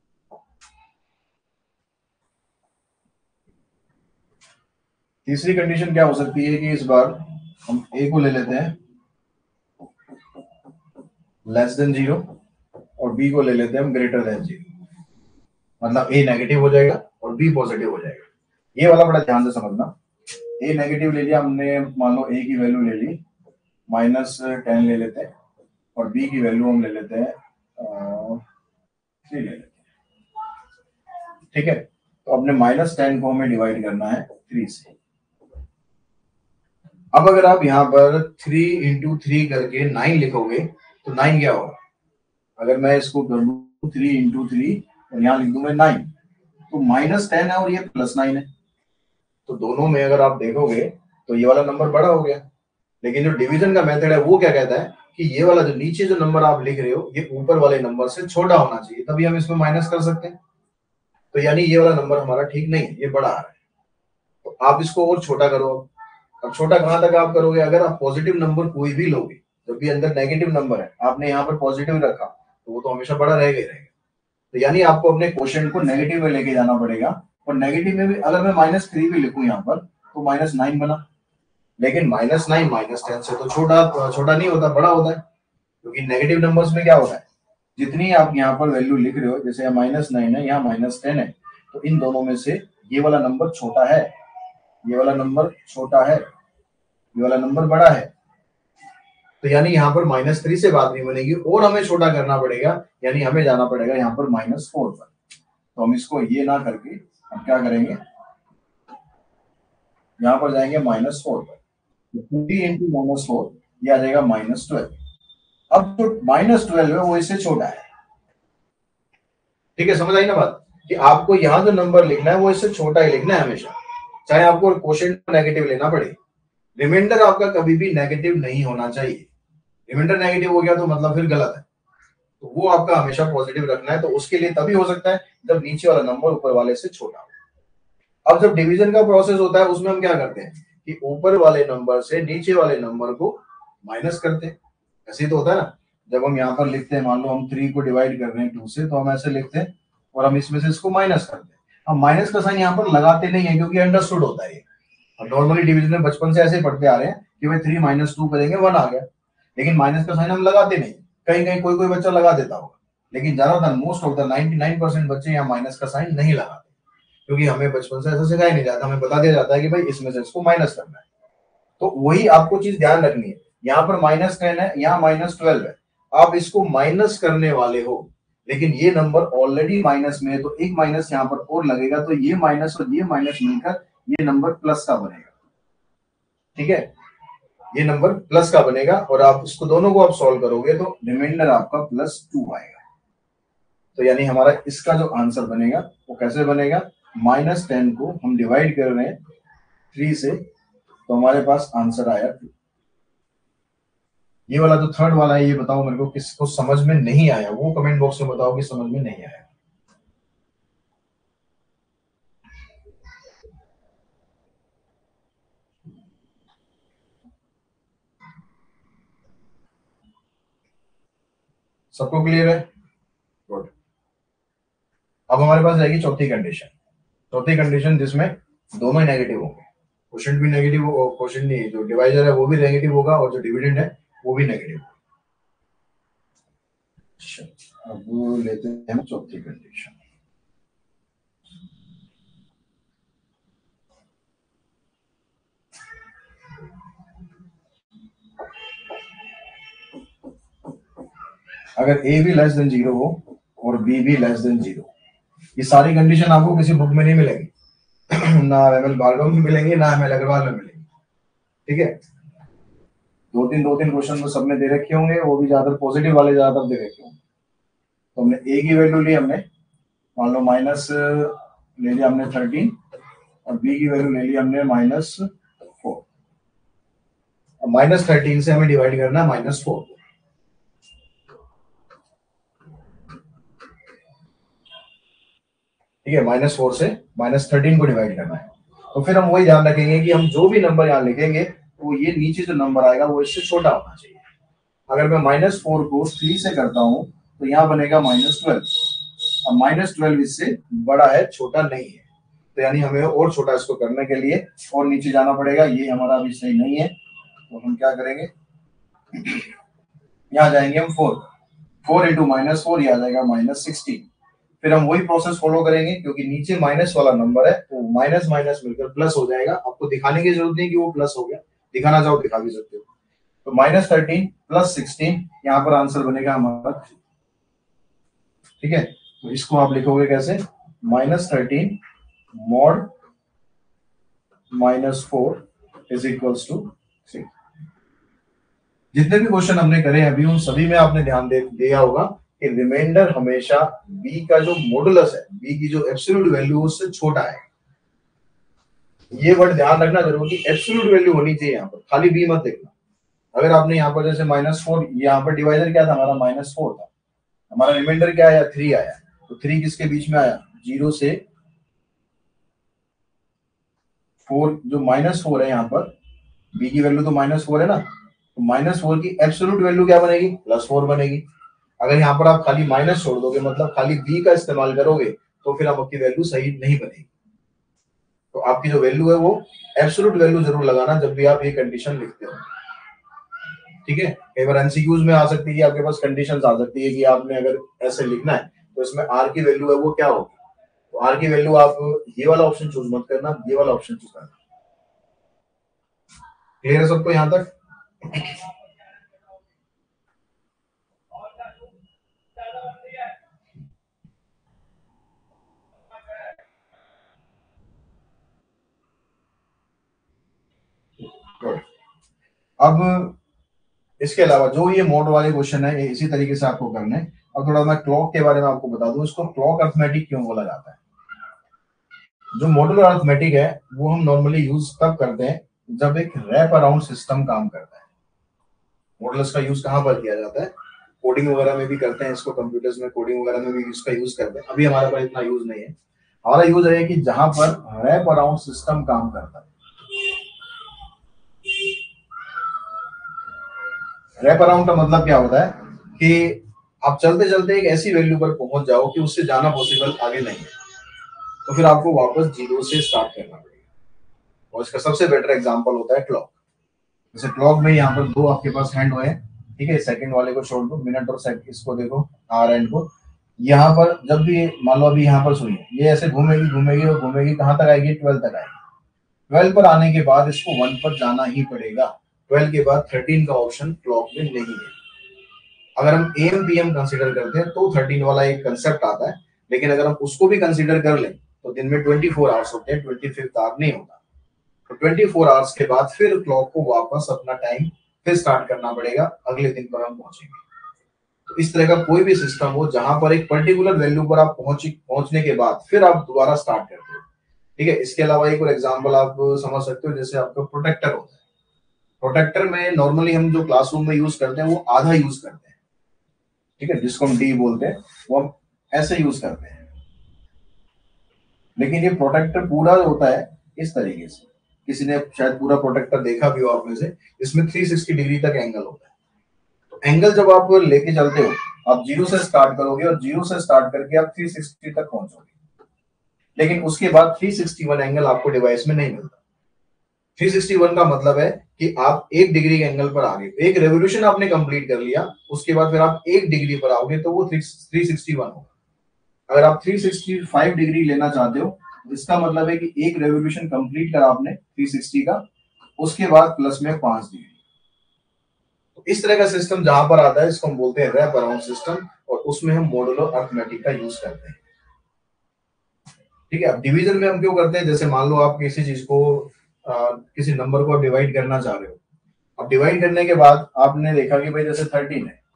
[SPEAKER 1] तीसरी कंडीशन क्या हो सकती है कि इस बार हम ए को ले लेते हैं लेस देन जीरो और बी को ले लेते हैं हम ग्रेटर देन जीरो। मतलब ए नेगेटिव हो जाएगा और बी पॉजिटिव हो जाएगा। ये वाला बड़ा ध्यान से समझना। ए नेगेटिव ले लिया हमने, मान लो ए की वैल्यू ले ली माइनस टेन ले लेते हैं और बी की वैल्यू हम ले लेते हैं थ्री ले लेते हैं। ठीक है, तो अपने माइनस टेन को हमें डिवाइड करना है थ्री से। अब अगर आप यहाँ पर थ्री इंटू थ्री करके नाइन लिखोगे तो नाइन क्या होगा? अगर मैं इसको कर लूँ थ्री इंटू थ्री और यहाँ लिख दूं मैं नाइन, तो माइनस टेन है और ये प्लस नाइन है, तो दोनों में अगर आप देखोगे तो ये वाला नंबर बड़ा हो गया। लेकिन जो डिवीजन का मेथड है वो क्या कहता है कि ये वाला जो नीचे जो नंबर आप लिख रहे हो ये ऊपर वाले नंबर से छोटा होना चाहिए, तभी हम इसमें माइनस कर सकते हैं। तो यानी ये वाला नंबर हमारा ठीक नहीं है, ये बड़ा आ रहा है, तो आप इसको और छोटा करो। अब छोटा कहां तक आप करोगे? अगर आप पॉजिटिव नंबर कोई भी लोगे, जब भी अंदर नेगेटिव नंबर है आपने यहाँ पर पॉजिटिव रखा तो वो तो हमेशा बड़ा रहेगा ही रहेगा। तो यानी आपको अपने क्वेश्चन को नेगेटिव में लेके जाना पड़ेगा, और नेगेटिव में भी अगर मैं माइनस थ्री भी लिखूं यहाँ पर तो माइनस नाइन बना, लेकिन माइनस नाइन माइनस टेन से तो छोटा छोटा नहीं होता, बड़ा होता है, क्योंकि नेगेटिव नंबर्स में क्या होता है जितनी आप यहाँ पर वैल्यू लिख रहे हो, जैसे माइनस नाइन है यहाँ माइनस टेन है, तो इन दोनों में से ये वाला नंबर छोटा है, ये वाला नंबर छोटा है, ये वाला नंबर बड़ा है, तो यानी यहाँ पर माइनस थ्री से बात नहीं बनेगी और हमें छोटा करना पड़ेगा, यानी हमें जाना पड़ेगा यहाँ पर माइनस फोर पर। तो हम इसको ये ना करके हम क्या करेंगे, यहाँ पर जाएंगे माइनस फोर पर, थ्री इंटू माइनस फोर ये आ जाएगा माइनस ट्वेल्व। अब जो माइनस ट्वेल्व है वो इससे छोटा है, ठीक है, समझ आई ना बात, कि आपको यहाँ जो नंबर लिखना है वो इससे छोटा ही लिखना है हमेशा, चाहे आपको क्वोशिएंट नेगेटिव लेना पड़े। रिमाइंडर आपका कभी भी नेगेटिव नहीं होना चाहिए, रिमाइंडर नेगेटिव हो गया तो मतलब फिर गलत है, तो वो आपका हमेशा पॉजिटिव रखना है। तो उसके लिए तभी हो सकता है जब नीचे वाला नंबर ऊपर वाले से छोटा हो। अब जब डिवीजन का प्रोसेस होता है उसमें हम क्या करते हैं कि ऊपर वाले नंबर से नीचे वाले नंबर को माइनस करते हैं, ऐसे ही तो होता है ना। जब हम यहाँ पर लिखते हैं, मान लो हम थ्री को डिवाइड कर रहे हैं टू से, तो हम ऐसे लिखते हैं और हम इसमें से इसको माइनस करते हैं। हम माइनस का साइन यहाँ पर लगाते नहीं है क्योंकि अंडरस्टूड होता है, और नॉर्मली डिवीजन में बचपन से ऐसे पढ़ते आ रहे हैं कि भाई थ्री माइनस टू करेंगे वन आ गया, लेकिन माइनस का साइन हम लगाते नहीं। कहीं कहीं कोई कोई बच्चा लगा देता होगा, लेकिन ज्यादातर most of the ninety nine percent बच्चे यहाँ माइनस का साइन नहीं लगाते, क्योंकि हमें बचपन से ऐसा सिखाया नहीं जाता, हमें बता दिया जाता है कि भाई इसमें से इसको माइनस करना है। तो वही आपको चीज ध्यान रखनी है, यहाँ पर माइनस टेन है, यहाँ माइनस ट्वेल्व है, आप इसको माइनस करने वाले हो, लेकिन ये नंबर ऑलरेडी माइनस में है, तो एक माइनस यहाँ पर और लगेगा, तो ये माइनस और ये माइनस मिलकर ये नंबर प्लस का बनेगा, ठीक है, ये नंबर प्लस का बनेगा। और आप इसको दोनों को आप सॉल्व करोगे तो रिमाइंडर आपका प्लस टू आएगा। तो यानी हमारा इसका जो आंसर बनेगा वो कैसे बनेगा, माइनस टेन को हम डिवाइड कर रहे हैं थ्री से, तो हमारे पास आंसर आया टू। ये वाला जो थर्ड वाला है, ये बताओ मेरे को किसको समझ में नहीं आया, वो कमेंट बॉक्स में बताओ कि समझ में नहीं आया। सबको क्लियर है? गुड। अब हमारे पास रहेगी चौथी कंडीशन। चौथी कंडीशन जिसमें दोनों ही नेगेटिव होंगे, क्वोशिएंट भी नेगेटिव, क्वोशिएंट नहीं, जो डिवाइजर है वो भी नेगेटिव होगा और जो डिविडेंड है वो भी नेगेटिव होगा। अब लेते हैं चौथी कंडीशन। अगर ए भी लेस देन जीरो हो और बी भी लेस देन जीरो, ये सारी कंडीशन आपको किसी बुक में नहीं मिलेगी ना एम एल भार्गव में मिलेंगी, ना एम एल अग्रवाल में मिलेंगी, ठीक है। दो तीन दो तीन क्वेश्चन तो सबने दे रखे होंगे, वो भी ज्यादातर पॉजिटिव वाले ज्यादातर दे रखे होंगे। तो हमने ए की वैल्यू ली, हमने मान लो माइनस ले लिया हमने थर्टीन, और बी की वैल्यू ले ली हमने माइनस फोर। अब माइनस थर्टीन से हमें डिवाइड करना है माइनस फोर, ठीक है, माइनस फोर से माइनस थर्टीन को डिवाइड करना है। तो फिर हम वही ध्यान रखेंगे कि हम जो भी नंबर यहाँ लिखेंगे तो ये नीचे जो नंबर आएगा वो इससे छोटा होना चाहिए। अगर मैं माइनस फोर को थ्री से करता हूं तो यहाँ बनेगा माइनस ट्वेल्व, अब माइनस ट्वेल्व इससे बड़ा है, छोटा नहीं है, तो यानी हमें और छोटा इसको करने के लिए और नीचे जाना पड़ेगा। ये हमारा अभी सही नहीं है, तो हम क्या करेंगे, यहाँ जाएंगे हम four, four into minus four, ये आ जाएगा माइनस सिक्सटीन। फिर हम वही प्रोसेस फॉलो करेंगे, क्योंकि नीचे माइनस वाला नंबर है तो माइनस माइनस मिलकर प्लस हो जाएगा। आपको दिखाने की जरूरत नहीं कि वो प्लस हो गया, दिखाना चाहो दिखा भी सकते हो। तो माइनस थर्टीन प्लस सिक्सटीन, यहाँ पर आंसर बनेगा हमारा, ठीक है। तो इसको आप लिखोगे कैसे, minus thirteen mod minus four is equals to three. जितने भी क्वेश्चन हमने करे अभी उन सभी में आपने ध्यान दे दिया होगा कि रिमाइंडर हमेशा b का जो मॉडुलस है, b की जो एब्सोल्यूट वैल्यू उससे छोटा है। ये वर्ड ध्यान रखना जरूर कि एब्सोल्यूट वैल्यू होनी चाहिए यहाँ पर, खाली b मत देखना। अगर आपने यहाँ पर जैसे माइनस फोर, यहाँ पर डिवाइजर क्या था हमारा, माइनस फोर था, हमारा रिमाइंडर क्या आया, थ्री आया, तो थ्री किसके बीच में आया, जीरो से फोर। जो माइनस फोर है यहाँ पर b की वैल्यू तो माइनस फोर है ना, तो माइनस फोर की एब्सोल्यूट वैल्यू क्या बनेगी, प्लस फोर बनेगी। अगर यहाँ पर आप खाली माइनस छोड़ दोगे, मतलब खाली b का इस्तेमाल करोगे, तो फिर आपकी वैल्यू सही नहीं बनेगी। तो आपकी जो वैल्यू है वो एब्सोल्यूट वैल्यू जरूर लगाना जब भी आप ये कंडीशन लिखते हो, ठीक है। कई बार एमसीक्यूज में आ सकती है कि आपके पास कंडीशंस आ सकती है कि आपने अगर ऐसे लिखना है तो इसमें आर की वैल्यू है वो क्या होगी, तो आर की वैल्यू आप ये वाला ऑप्शन चूज मत करना, ये वाला ऑप्शन चूज करना। क्लियर है सबको यहां तक? गुड। अब इसके अलावा जो ये मोड वाले क्वेश्चन है ये इसी तरीके से आपको करने। अब थोड़ा मैं क्लॉक के बारे में आपको बता दूं, इसको क्लॉक अरिथमेटिक क्यों बोला जाता है। जो मॉडुलर अरिथमेटिक है वो हम नॉर्मली यूज तब करते हैं जब एक रैप अराउंड सिस्टम काम करता है। मॉडुलस का यूज कहां पर किया जाता है, कोडिंग वगैरह में भी करते हैं इसको, कंप्यूटर्स में कोडिंग वगैरह में भी इसका यूज करते हैं। अभी हमारे पास इतना यूज नहीं है, हमारा यूज है कि जहां पर रैप अराउंड सिस्टम काम करता है। रैप अराउंड का मतलब क्या होता है कि आप चलते चलते एक ऐसी वैल्यू पर पहुंच जाओ कि उससे जाना पॉसिबल आगे नहीं है, तो फिर आपको वापस जीरो से स्टार्ट करना पड़ेगा। और इसका सबसे बेटर एग्जांपल होता है क्लॉक। जैसे क्लॉक में यहाँ पर दो आपके पास हैंड हुए, ठीक है, सेकंड वाले को छोड़ दो, मिनट और सेकंड इसको देखो, आर एंड को। यहाँ पर जब भी मान लो अभी यहाँ पर सुनिए, ये ऐसे घूमेगी घूमेगी और घूमेगी, कहाँ तक आएगी, ट्वेल्व तक आएगी। ट्वेल्व पर आने के बाद इसको वन पर जाना ही पड़ेगा। ट्वेल्व के बाद थर्टीन का ऑप्शन क्लॉक में नहीं है। अगर हम एम पी एम कंसिडर करते हैं तो थर्टीन वाला एक कंसेप्ट आता है, लेकिन अगर हम उसको भी कंसिडर कर लें तो दिन में ट्वेंटी फोर आवर्स होते हैं, ट्वेंटी फिफ्थ आवर नहीं होता। तो ट्वेंटी फोर आवर्स के बाद फिर क्लॉक को वापस अपना टाइम फिर स्टार्ट करना पड़ेगा, अगले दिन पर हम पहुंचेंगे। तो इस तरह का कोई भी सिस्टम हो जहां पर एक पर्टिकुलर वैल्यू पर आप पहुंच पहुंचने के बाद फिर आप दोबारा स्टार्ट करते हो, ठीक है। इसके अलावा एक और एग्जांपल आप समझ सकते हो, जैसे आपका प्रोटेक्टर होता है। प्रोटेक्टर में नॉर्मली हम जो क्लासरूम में यूज करते हैं वो आधा यूज करते हैं, ठीक है, जिसको हम डी बोलते हैं, वो हम ऐसे यूज करते हैं। लेकिन ये प्रोटेक्टर पूरा होता है इस तरीके से, किसी ने शायद पूरा प्रोटेक्टर देखा भी हो आप में से, इसमें थ्री सिक्सटी डिग्री तक एंगल होता है। तो एंगल जब आप लेके चलते हो, आप जीरो से स्टार्ट करोगे और जीरो से स्टार्ट करके आप थ्री सिक्सटी तक पहुंचोगे, लेकिन उसके बाद थ्री सिक्सटी वन एंगल आपको डिवाइस में नहीं मिलता। थ्री सिक्सटी वन का मतलब है कि आप एक डिग्री के एंगल पर आ गए, एक रेवोल्यूशन आपने कंप्लीट कर लिया, उसके बाद फिर आप एक डिग्री पर आओगे तो वो थ्री सिक्सटी वन होगा। अगर आप थ्री सिक्सटी फाइव डिग्री लेना चाहते हो, इसका मतलब है कि एक रेवोल्यूशन कंप्लीट करा आपने थ्री सिक्सटी का, उसके बाद प्लस में पांच डिग्री। तो इस तरह का सिस्टम जहां पर आता है इसको हम बोलते हैं रैप अराउंड सिस्टम, और उसमें हम मॉडुलर अरिथमेटिक का यूज करते हैं, ठीक है। अब डिवीजन में हम क्यों करते हैं, जैसे मान लो आप किसी चीज को आ, किसी नंबर को डिवाइड करना चाह रहे हो। अब डिवाइड करने के बाद आपने देखा कि भाई जैसे थर्टीन है,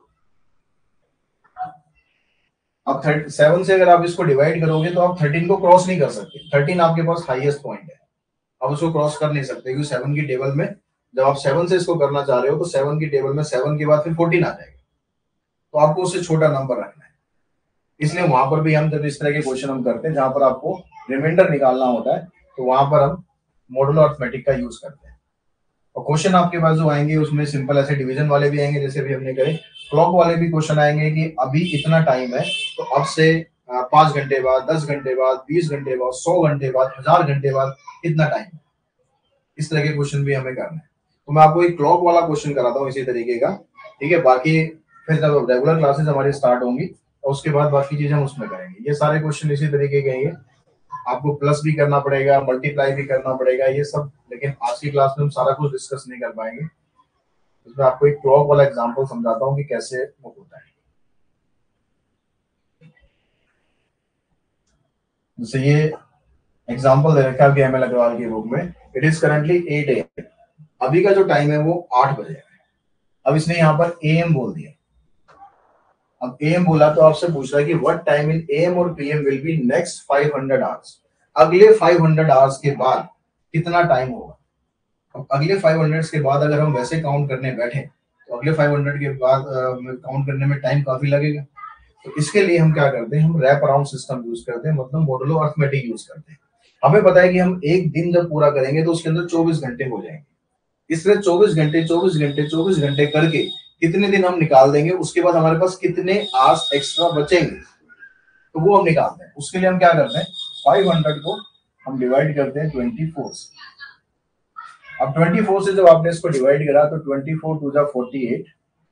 [SPEAKER 1] अब सेवन से अगर आप इसको डिवाइड करोगे तो आप थर्टीन को क्रॉस नहीं कर सकते। थर्टीन आपके पास हाईएस्ट पॉइंट है, आप उसको क्रॉस कर नहीं सकते, क्योंकि सेवन की टेबल में जब आप सेवन से इसको करना चाह रहे हो तो सेवन की टेबल में सेवन के बाद फिर फोर्टीन आ जाएगा, तो आपको उससे छोटा नंबर रखना है। इसलिए वहां पर भी हम जब इस तरह के क्वेश्चन हम करते हैं जहां पर आपको रिमाइंडर निकालना होता है, तो वहां पर हम मॉडुलर अरिथमेटिक का यूज करते हैं। और क्वेश्चन आपके पास जो आएंगे उसमें सिंपल ऐसे डिवीजन वाले भी आएंगे, जैसे भी हमने करे, क्लॉक वाले भी क्वेश्चन आएंगे कि अभी इतना टाइम है, तो अब से पांच घंटे बाद, दस घंटे बाद, बीस घंटे बाद, सौ घंटे बाद, हजार घंटे बाद इतना टाइम है। इस तरह के क्वेश्चन भी हमें करना है। तो मैं आपको एक क्लॉक वाला क्वेश्चन कराता हूँ इसी तरीके का, ठीक है। बाकी फिर जब रेगुलर क्लासेस हमारी स्टार्ट होंगी और उसके बाद बाकी चीजें हम उसमें करेंगे। ये सारे क्वेश्चन इसी तरीके के हैं, आपको प्लस भी करना पड़ेगा, मल्टीप्लाई भी करना पड़ेगा, ये सब, लेकिन आज की क्लास में हम सारा कुछ डिस्कस नहीं कर पाएंगे। इसमें आपको एक क्लॉक वाला एग्जांपल समझाता हूँ कि कैसे वो होता है। जैसे ये एग्जाम्पल दे रखा है आपके एमएल अग्रवाल की बुक में, it is currently at A M, अभी का जो टाइम है वो आठ बजे है। अब इसने यहाँ पर ए एम बोल दिया, अब ए एम बोला तो आपसे पूछ रहा है कि what time in A M और P M will be next five hundred hours, अगले फाइव हंड्रेड आवर्स के बाद कितना टाइम होगा। अब अगले फाइव हंड्रेड के बाद अगर हम वैसे काउंट करने बैठे तो अगले फाइव हंड्रेड के बाद काउंट करने में टाइम काफी लगेगा। तो इसके लिए हम क्या करते हैं, हम रैप अराउंड सिस्टम यूज करते हैं, मतलब मॉडुलो अर्थमेटिक यूज करते हैं। हमें पता है कि हम एक दिन जब पूरा करेंगे तो उसके अंदर चौबीस घंटे हो जाएंगे, इसलिए चौबीस घंटे चौबीस घंटे चौबीस घंटे करके कितने दिन हम निकाल देंगे, उसके बाद हमारे पास कितने आवर्स एक्स्ट्रा बचेंगे तो वो हम निकालते हैं। उसके लिए हम क्या करते हैं, फाइव हंड्रेड को हम डिवाइड करते हैं ट्वेंटी फोर से। अब ट्वेंटी फोर से जब आपने इसको डिवाइड करा तो ट्वेंटी फोर टू जा फोर्टी एट,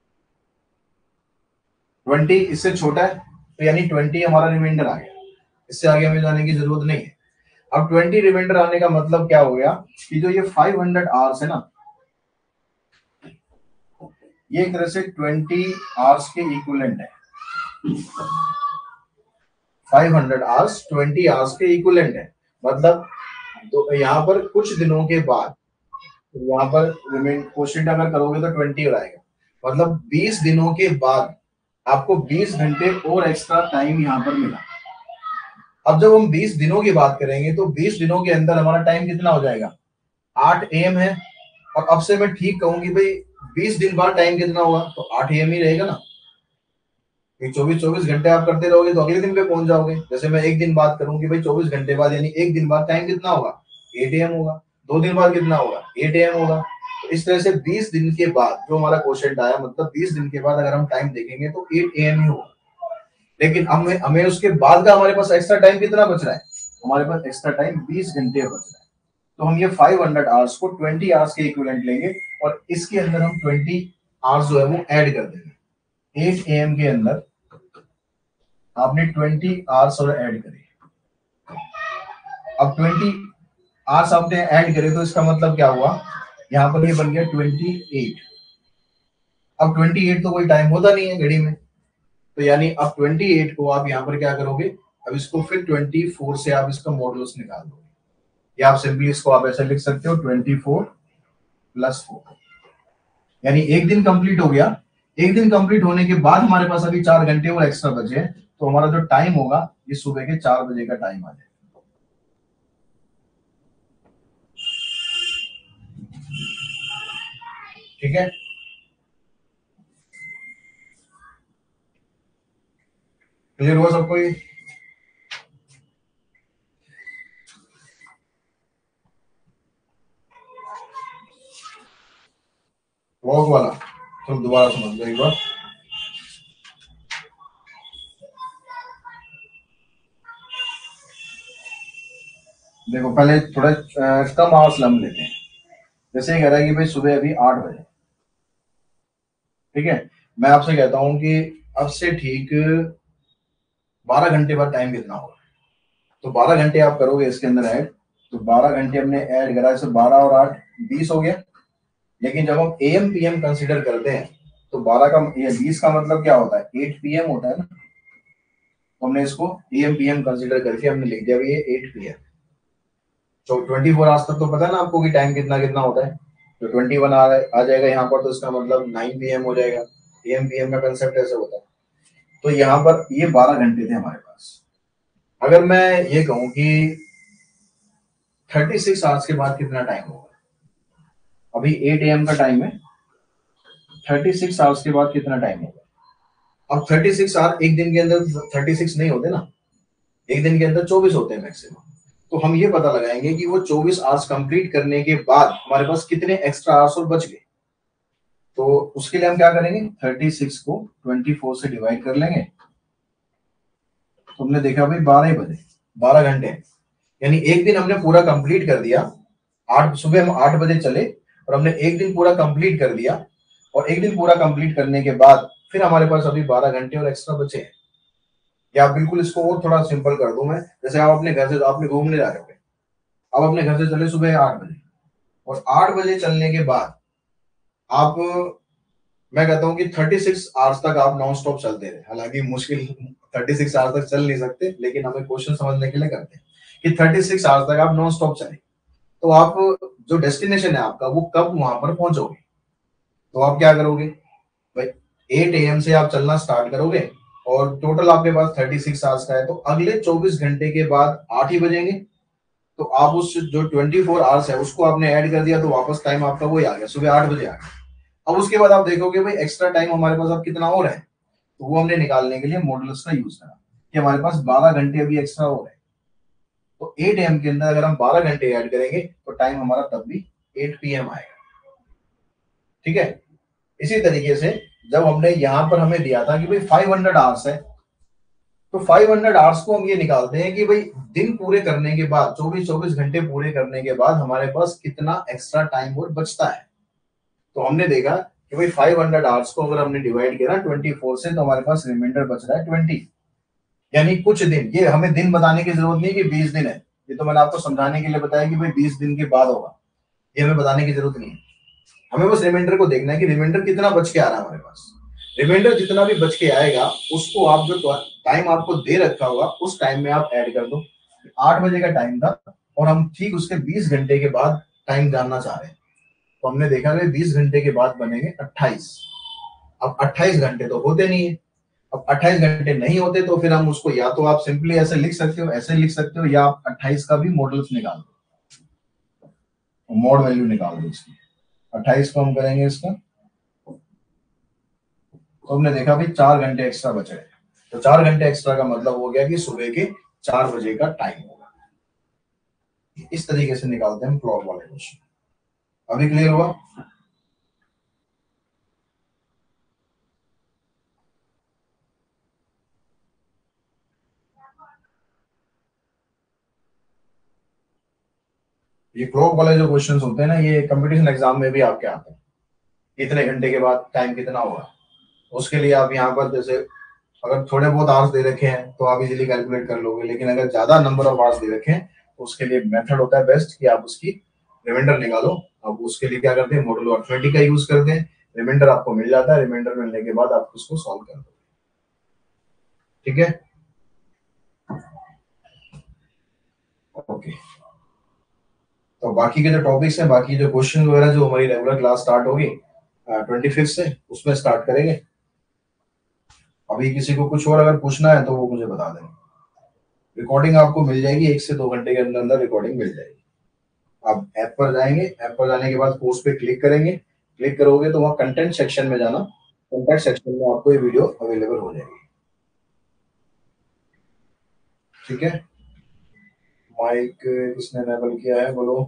[SPEAKER 1] ट्वेंटी इससे छोटा है तो यानी ट्वेंटी हमारा रिमाइंडर आ गया, इससे आगे हमें जाने की जरूरत नहीं है। अब ट्वेंटी रिमाइंडर आने का मतलब क्या हो गया कि जो ये फाइव हंड्रेड आवर्स है ना, ये एक तरह से ट्वेंटी आवर्स के इक्विवेलेंट है। Five hundred hours twenty hours के इक्विवेलेंट है, मतलब तो यहाँ पर कुछ दिनों के बाद यहाँ पर रिमेन क्वेश्चन अगर करोगे तो ट्वेंटी हो आएगा, मतलब बीस दिनों के बाद आपको बीस घंटे और एक्स्ट्रा टाइम यहाँ पर मिला। अब जब हम बीस दिनों की बात करेंगे तो बीस दिनों के अंदर हमारा टाइम कितना हो जाएगा, आठ ए एम है। और अब से मैं ठीक कहूँ कि भाई बीस दिन बाद टाइम कितना होगा तो आठ ए एम ही रहेगा ना, चौबीस चौबीस घंटे आप करते रहोगे तो अगले दिन पे पहुंच जाओगे। जैसे मैं एक दिन बात करूं कि भाई चौबीस घंटे बाद यानी एक दिन बाद टाइम कितना होगा, एट ए एम होगा, दो दिन बाद कितना होगा, एट ए एम होगा। तो इस तरह से बीस दिन के बाद जो हमारा क्वेश्चन आया, मतलब बीस दिन के बाद अगर हम टाइम देखेंगे तो एट ए एम ही होगा। लेकिन हमें हमें उसके बाद का हमारे पास एक्स्ट्रा टाइम कितना बच रहा है, हमारे पास एक्स्ट्रा टाइम बीस घंटे बच रहा है। तो हम ये फाइव हंड्रेड आवर्स को ट्वेंटी आवर्स के इक्विवेलेंट लेंगे और इसके अंदर हम ट्वेंटी आवर्स जो है वो ऐड कर देंगे। एट ए एम के अंदर आपने ट्वेंटी आवर्स और ऐड करे। अब ट्वेंटी आवर्स आपने ऐड करे तो इसका मतलब क्या हुआ, यहाँ पर ये बन गया ट्वेंटी एट। अब ट्वेंटी एट तो कोई टाइम होता नहीं है घड़ी में, तो यानी अब ट्वेंटी एट को आप यहाँ पर क्या करोगे, अब इसको फिर ट्वेंटी फोर से आप इसका मॉडुलस निकाल दोगे, या आप सिंपली इसको आप ऐसे लिख सकते हो ट्वेंटी फोर प्लस फोर, यानी एक दिन कंप्लीट हो गया। एक दिन कंप्लीट होने के बाद हमारे पास अभी चार घंटे और एक्स्ट्रा बचे, तो हमारा जो टाइम होगा ये सुबह के चार बजे का टाइम आ जाएगा। ठीक है, क्लियर हुआ सबको ये? लॉग वाला तो दोबारा समझ लो एक बार। देखो पहले थोड़ा कम आवर्स लम लेते हैं। जैसे कह रहा है कि भाई सुबह अभी आठ बजे, ठीक है, मैं आपसे कहता हूं कि अब से ठीक बारह घंटे बाद टाइम कितना होगा, तो बारह घंटे आप करोगे इसके अंदर ऐड, तो बारह घंटे हमने ऐड करा, जैसे बारह और आठ बीस हो गया। लेकिन जब हम A M P M consider करते हैं तो बारह का ये बीस का मतलब क्या होता है, एट पी एम होता है ना, तो हमने इसको A M P M consider करके हमने लिख दिया ये एट पी एम। तो ट्वेंटी फोर आवर्स तक तो पता है ना आपको कि टाइम कितना कितना होता है, तो ट्वेंटी वन आ, आ जाएगा यहाँ पर, तो इसका मतलब नाइन पी एम हो जाएगा। ए एम पी एम का कंसेप्ट ऐसे होता है। तो यहाँ पर ये बारह घंटे थे हमारे पास। अगर मैं ये कहूँ कि थर्टी सिक्स आवर्स के बाद कितना टाइम होगा, अभी एट ए एम का टाइम है, थर्टी सिक्स आवर्स के बाद कितना टाइम होगा। अब थर्टी सिक्स आवर एक दिन के अंदर थर्टी सिक्स नहीं होते ना, एक दिन के अंदर चौबीस होते हैं मैक्सिमम। तो हम ये पता लगाएंगे कि वो चौबीस आवर्स कंप्लीट करने के बाद हमारे पास कितने एक्स्ट्रा आवर्स और बच गए। तो उसके लिए हम क्या करेंगे, थर्टी सिक्स को ट्वेंटी फोर से डिवाइड कर लेंगे। तो हमने देखा भाई बारह बजे बारह घंटे, यानी एक दिन हमने पूरा कंप्लीट कर दिया। आठ सुबह हम आठ बजे चले और हमने एक दिन पूरा कंप्लीट कर दिया, और एक दिन पूरा कंप्लीट करने के बाद फिर हमारे पास अभी बारह घंटे और एक्स्ट्रा बचे हैं। या बिल्कुल इसको और थोड़ा सिंपल कर दूं मैं, जैसे आप अपने घर से आपने घूमने जा रहे हो, आप अपने घर से चले सुबह आठ बजे, और आठ बजे चलने के बाद आप, मैं कहता हूं कि थर्टी सिक्स आवर्स तक आप नॉन स्टॉप चलते रहे। हालांकि मुश्किल थर्टी सिक्स आवर्स तक चल नहीं सकते, लेकिन हमें क्वेश्चन समझने के लिए करते हैं कि छत्तीस आवर्स तक आप नॉन स्टॉप चले, तो आप जो डेस्टिनेशन है आपका वो कब वहां पर पहुंचोगे? तो आप क्या करोगे भाई, एट ए एम से आप चलना स्टार्ट करोगे और टोटल आपके पास छत्तीस आवर्स का है, तो अगले चौबीस घंटे के बाद आठ ही बजेंगे, तो आप उस जो चौबीस आवर्स है उसको आपने ऐड कर दिया, तो वापस टाइम आपका वही आ गया, सुबह आठ बजे आ गया। अब उसके बाद आप देखोगे भाई एक्स्ट्रा टाइम हमारे पास अब कितना और है, तो वो हमने निकालने के लिए मॉडुलस का यूज करा कि हमारे पास बारह घंटे अभी एक्स्ट्रा और है, तो एट एम के अंदर अगर हम बारह घंटे ऐड करेंगे तो टाइम हमारा तब भी एट पी एम आएगा। ठीक है, इसी तरीके से जब हमने यहां पर हमें दिया था कि भाई फाइव हंड्रेड आवर्स है, तो फाइव हंड्रेड आवर्स को हम ये निकालते हैं कि भाई दिन पूरे करने के बाद, चौबीस चौबीस घंटे पूरे करने के बाद हमारे पास कितना एक्स्ट्रा टाइम और बचता है। तो हमने देखा कि भाई फाइव हंड्रेड आवर्स को अगर हमने डिवाइड किया ट्वेंटी फोर से, तो हमारे पास रिमाइंडर बच रहा है ट्वेंटी, यानी कुछ दिन। ये हमें दिन बताने की जरूरत नहीं कि बीस दिन है, ये तो मैंने आपको समझाने के लिए बताया कि भाई बीस दिन के बाद होगा, ये हमें बताने की जरूरत नहीं है। हमें बस रिमाइंडर को देखना है कि रिमाइंडर कितना बच के आ रहा है हमारे पास। रिमाइंडर जितना भी बच के आएगा उसको आप जो टाइम आपको दे रखा होगा उस टाइम में आप ऐड कर दो। आठ बजे का टाइम था और हम ठीक उसके बीस घंटे के बाद टाइम जानना चाह रहे हैं, तो हमने देखा कि बीस घंटे के बाद बनेंगे अट्ठाईस। अब अट्ठाईस घंटे तो होते नहीं है, अब अट्ठाईस घंटे नहीं होते तो फिर हम उसको या तो आप सिंपली ऐसे लिख सकते हो, ऐसे लिख सकते हो, या आप अट्ठाईस का भी मॉडल्स निकाल दो, मॉड वैल्यू निकाल दो इसकी। अट्ठाईस को हम करेंगे इसका, तो हमने देखा भाई चार घंटे एक्स्ट्रा बचे, तो चार घंटे एक्स्ट्रा का मतलब हो गया कि सुबह के चार बजे का टाइम होगा। इस तरीके से निकालते हैं हम क्लॉक वाले क्वेश्चन। अभी क्लियर हुआ? ये क्लॉक वाले जो क्वेश्चंस होते हैं ना, ये कंपटीशन एग्जाम में भी आपके आते हैं, इतने घंटे के बाद टाइम कितना होगा। उसके लिए आप यहाँ पर जैसे अगर थोड़े बहुत आवर्स दे रखे हैं तो आप इजीली कैलकुलेट कर लोगे, लेकिन अगर ज्यादा नंबर ऑफ आवर्स दे रखे हैं तो उसके लिए मेथड होता है बेस्ट कि आप उसकी रिमाइंडर निकालो। अब उसके लिए क्या करते हैं, मॉडुलो अर्थमेटिक का यूज करते हैं, रिमाइंडर आपको मिल जाता है, रिमाइंडर मिलने के बाद आप उसको सॉल्व कर दो। ठीक है, ओके। तो बाकी के जो टॉपिक्स हैं, बाकी जो क्वेश्चन वगैरह जो हमारी रेगुलर क्लास स्टार्ट होगी ट्वेंटी फिफ्थ से, उसमें स्टार्ट करेंगे। अभी किसी को कुछ और अगर पूछना है तो वो मुझे बता दें। रिकॉर्डिंग आपको मिल जाएगी, एक से दो घंटे के अंदर अंदर रिकॉर्डिंग मिल जाएगी। आप ऐप पर जाएंगे, ऐप पर जाने के बाद कोर्स पे क्लिक करेंगे, क्लिक करोगे तो वहाँ कंटेंट सेक्शन में जाना, कंटेंट सेक्शन में आपको ये वीडियो अवेलेबल हो जाएगी। ठीक है, माइक किसने एनेबल किया है बोलो?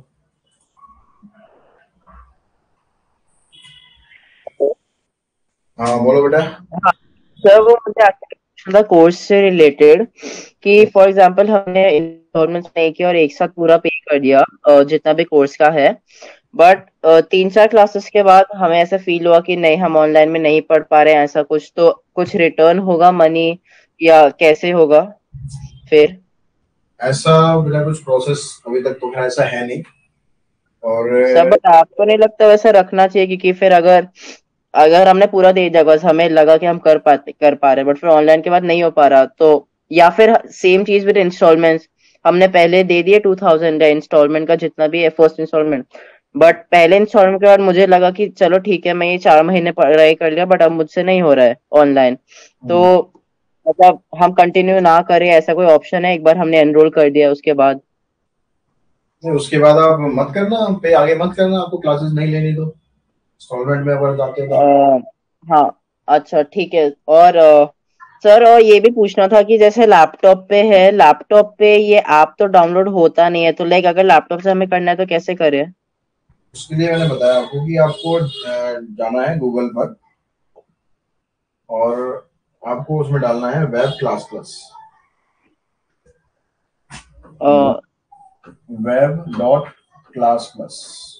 [SPEAKER 1] हाँ बोलो बेटा।
[SPEAKER 2] सर वो मुझे पूछना था कोर्स से रिलेटेड कि फॉर एग्जांपल हमने इंस्टॉलमेंट नहीं किया और एक साथ पूरा पे कर दिया अ, जितना भी कोर्स का है, बट तीन चार क्लासेस के बाद हमें ऐसा फील हुआ कि नहीं हम ऑनलाइन में नहीं पढ़ पा रहे हैं, ऐसा कुछ, तो कुछ रिटर्न होगा मनी या कैसे होगा फिर?
[SPEAKER 1] ऐसा बेटा कुछ प्रोसेस अभी तक तो ऐसा है नहीं। और
[SPEAKER 2] सर बट आपको नहीं लगता वैसा रखना चाहिए? क्योंकि फिर अगर अगर हमने पूरा दे दिया, बस हमें लगा कि हम कर पाते कर पा रहे, बट फिर ऑनलाइन के बाद नहीं हो पा रहा, तो या फिर सेम चीज विद इंस्टॉलमेंट्स, हमने पहले दे दिए टू थाउजेंड इंस्टॉलमेंट का जितना भी है फर्स्ट इंस्टॉलमेंट, बट पहले इंस्टॉलमेंट के बाद मुझे लगा कि चलो ठीक है मैं ये चार महीने पढ़ाई कर लिया, बट अब मुझसे नहीं हो रहा है ऑनलाइन, तो मतलब हम कंटिन्यू ना करें, ऐसा कोई ऑप्शन है? एक बार हमने एनरोल कर दिया उसके बाद
[SPEAKER 1] नहीं, उसके बाद आप मत करना, पे आगे मत करना, आपको क्लासेस नहीं लेनी तो इंस्टॉलमेंट में अगर जाते हो।
[SPEAKER 2] अ, हाँ अच्छा ठीक है। और अ, सर और ये भी पूछना था कि जैसे लैपटॉप पे है, लैपटॉप पे ये ऐप तो डाउनलोड होता नहीं है, तो लाइक अगर लैपटॉप से हमें करना है तो कैसे करें?
[SPEAKER 1] उसके लिए मैंने बताया आपको कि आपको अ, जाना है गूगल पर और आपको उसमें डालना है web class plus, web dot class plus.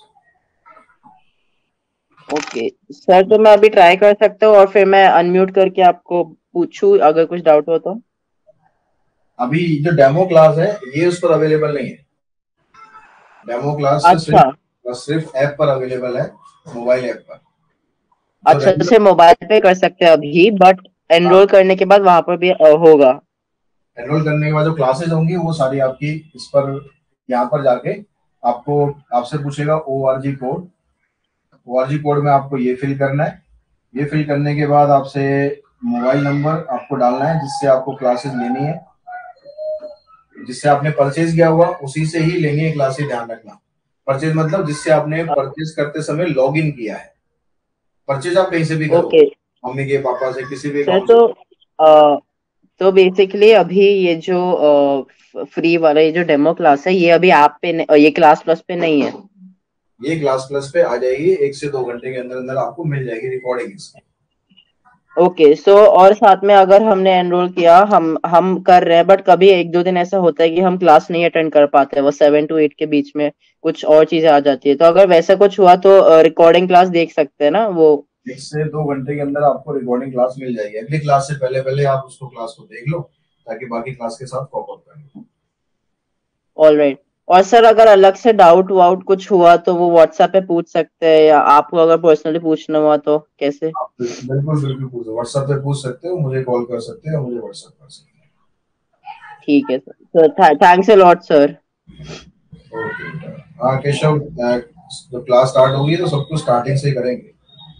[SPEAKER 2] Okay sir, तो मैं अभी ट्राई कर सकता हूँ और फिर मैं अनम्यूट करके आपको पूछूं अगर कुछ डाउट हो तो?
[SPEAKER 1] अभी जो डेमो क्लास है ये उस पर अवेलेबल नहीं है, डेमो क्लास
[SPEAKER 2] अच्छा
[SPEAKER 1] सिर्फ सिर्फ ऐप पर अवेलेबल है, मोबाइल ऐप पर। जो
[SPEAKER 2] अच्छा,
[SPEAKER 1] regular-
[SPEAKER 2] जैसे मोबाइल पे कर सकते हैं अभी, बट एनरोल करने के बाद वहां पर भी अ, होगा?
[SPEAKER 1] एनरोल करने के बाद जो क्लासेस होंगी वो सारी आपकी इस पर, यहाँ पर जाके आपको आपसे पूछेगा O R G code. O R G code में आपको ये फिल करना है। ये फिल करने के बाद आपसे मोबाइल नंबर आपको डालना है जिससे आपको क्लासेस लेनी है, जिससे आपने परचेज किया हुआ उसी से ही लेनी है क्लासेस, ध्यान रखना। परचेज मतलब जिससे आपने परचेज करते समय लॉग इन किया है। परचेज आप कहीं से भी करो,
[SPEAKER 2] ओके
[SPEAKER 1] मम्मी के पापा से, किसी भी
[SPEAKER 2] सर।
[SPEAKER 1] अकाउंट
[SPEAKER 2] तो
[SPEAKER 1] से।
[SPEAKER 2] अ, तो बेसिकली अभी ये जो फ्री वाला ये जो डेमो क्लास है ये अभी आप पे न- ये क्लास प्लस पे नहीं है।
[SPEAKER 1] ये क्लास प्लस पे आ जाएगी, एक से दो घंटे के अंदर अंदर आपको मिल जाएगी रिकॉर्डिंग इसकी।
[SPEAKER 2] ओके सो और साथ में अगर हमने एनरोल किया, हम हम कर रहे हैं, बट कभी एक दो दिन ऐसा होता है कि हम क्लास नहीं अटेंड कर पाते, वो सेवन टू एट के बीच में कुछ और चीजें आ जाती है, तो अगर वैसा कुछ हुआ तो रिकॉर्डिंग क्लास देख सकते हैं ना वो।
[SPEAKER 1] एक से दो घंटे के अंदर आपको रिकॉर्डिंग क्लास मिल जाएगी। अगली क्लास से पहले पहले आप उसको क्लास को देख लो ताकि बाकी क्लास के साथ कॉप अप कर लो।
[SPEAKER 2] All right. और सर अगर अलग से डाउट वाउट कुछ हुआ तो वो व्हाट्सएप पे पूछ सकते हैं, या आपको अगर पर्सनली पूछना हुआ तो कैसे?
[SPEAKER 1] आप बिल्कुल बिल्कुल पूछो, व्हाट्सएप पे पूछ सकते हो, मुझे कॉल कर सकते हो, मुझे व्हाट्सएप कर सकते
[SPEAKER 2] ठीक है sir, thanks a lot sir.
[SPEAKER 1] हो। ओके। हाँ केशव, अ, जब क्लास स्टार्ट होगी तो सब कुछ स्टार्टिंग से ही करेंगे।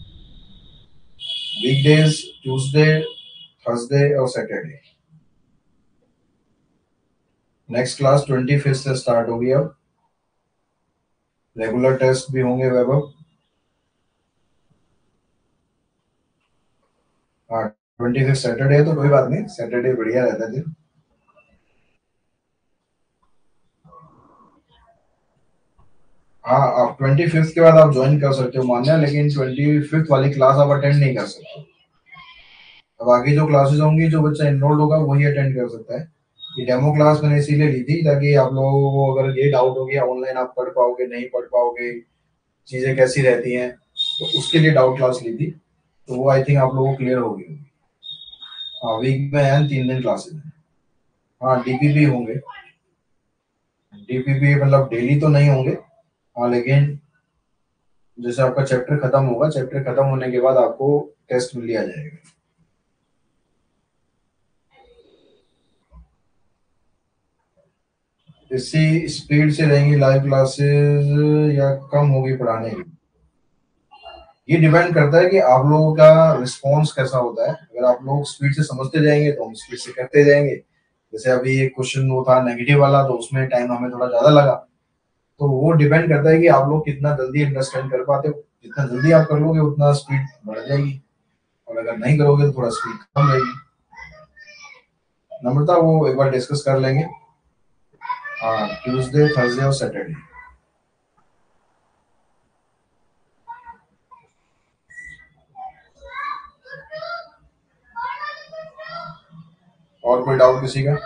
[SPEAKER 1] वीकडेज ट्यूसडे, थर्सडे और Saturday. Next class twenty fifth से स्टार्ट होगी। अब रेगुलर टेस्ट भी होंगे वैभव। हाँ, ट्वेंटी फिफ्थ सैटरडे है तो कोई बात नहीं, सैटरडे बढ़िया रहता है दिन। हाँ, आप ट्वेंटी फिफ्थ के बाद आप ज्वाइन कर सकते हो मान्या, लेकिन ट्वेंटी फिफ्थ वाली क्लास आप अटेंड नहीं कर सकते। अब आगे जो क्लासेस होंगी, जो बच्चा एनरोल्ड होगा वही अटेंड कर सकता है। ये डेमो क्लास मैंने इसीलिए ली थी ताकि आप लोगों को अगर ये डाउट हो गया ऑनलाइन आप पढ़ पाओगे नहीं पढ़ पाओगे, चीजें कैसी रहती हैं, तो उसके लिए डाउट क्लास ली थी। तो वो आई थिंक आप लोगों को क्लियर हो गई होगी। हाँ, वीक में है तीन दिन क्लासेस हैं। हाँ, डी पी पी होंगे। डी पी पी मतलब डेली तो नहीं होंगे। हाँ, लेकिन जैसे आपका चैप्टर खत्म होगा, चैप्टर खत्म होने के बाद आपको टेस्ट मिल लिया जाएगा। इसी स्पीड से रहेंगी लाइव क्लासेस या कम होगी पढ़ाने की? ये डिपेंड करता है कि आप लोगों का रिस्पॉन्स कैसा होता है। अगर आप लोग स्पीड से समझते जाएंगे तो हम स्पीड से करते जाएंगे। जैसे अभी एक क्वेश्चन वो था नेगेटिव वाला, तो उसमें टाइम हमें थोड़ा ज्यादा लगा। तो वो डिपेंड करता है कि आप लोग कितना जल्दी अंडरस्टैंड कर पाते हो। जितना जल्दी आप कर लोगे उतना स्पीड बढ़ जाएगी, और अगर नहीं करोगे तो थोड़ा स्पीड कम रहेगी। नम्रता, वो एक बार डिस्कस कर लेंगे। हाँ, ट्यूसडे थर्सडे और सैटरडे। और कोई डाउट किसी का?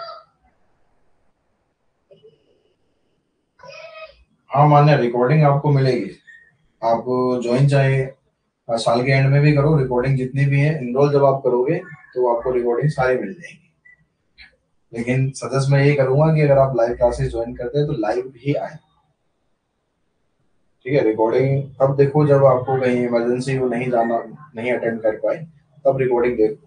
[SPEAKER 1] हाँ मान्य, रिकॉर्डिंग आपको मिलेगी। आप ज्वाइन चाहे अ, साल के एंड में भी करो, रिकॉर्डिंग जितनी भी है इनरोल जब आप करोगे तो आपको रिकॉर्डिंग सारी मिल जाएगी। लेकिन सजेस्ट मैं ये करूंगा कि अगर आप लाइव क्लासेस ज्वाइन करते हैं तो लाइव ही आए। ठीक है, रिकॉर्डिंग तब देखो जब आपको कहीं इमरजेंसी हो, नहीं जाना, नहीं अटेंड कर पाए, तब रिकॉर्डिंग देखो।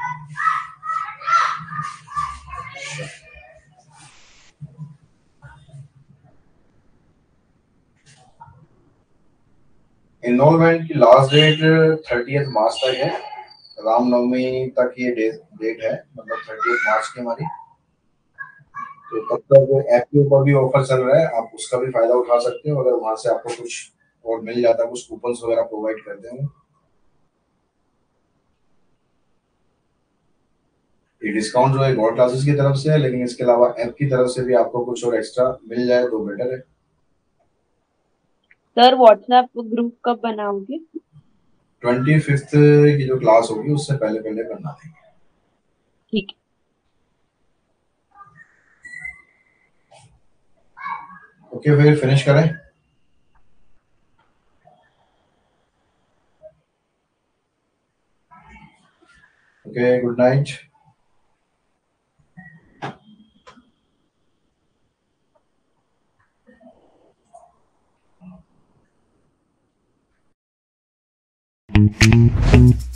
[SPEAKER 1] इनरोलमेंट की लास्ट डेट थर्टियथ मार्च तक है। रामनवमी तक ये डेट डेट है, मतलब थर्टियथ मार्च की हमारी। तो तब तक ऐप के ऊपर भी ऑफर चल रहा है, आप उसका भी फायदा उठा सकते हो अगर वहां से आपको कुछ और मिल जाता है, कुछ कूपन्स वगैरह प्रोवाइड करते हैं। ये डिस्काउंट जो है गौर क्लासेस की तरफ से है, लेकिन इसके अलावा ऐप की तरफ से भी आपको कुछ और एक्स्ट्रा मिल जाए तो बेटर है।
[SPEAKER 5] सर व्हाट्सएप ग्रुप कब बनाओगे?
[SPEAKER 1] ट्वेंटी फिफ्थ की जो क्लास होगी उससे पहले पहले करना देंगे।
[SPEAKER 5] ठीक है।
[SPEAKER 1] ओके, फिर फिनिश करें। Okay, good night.
[SPEAKER 6] Thank you.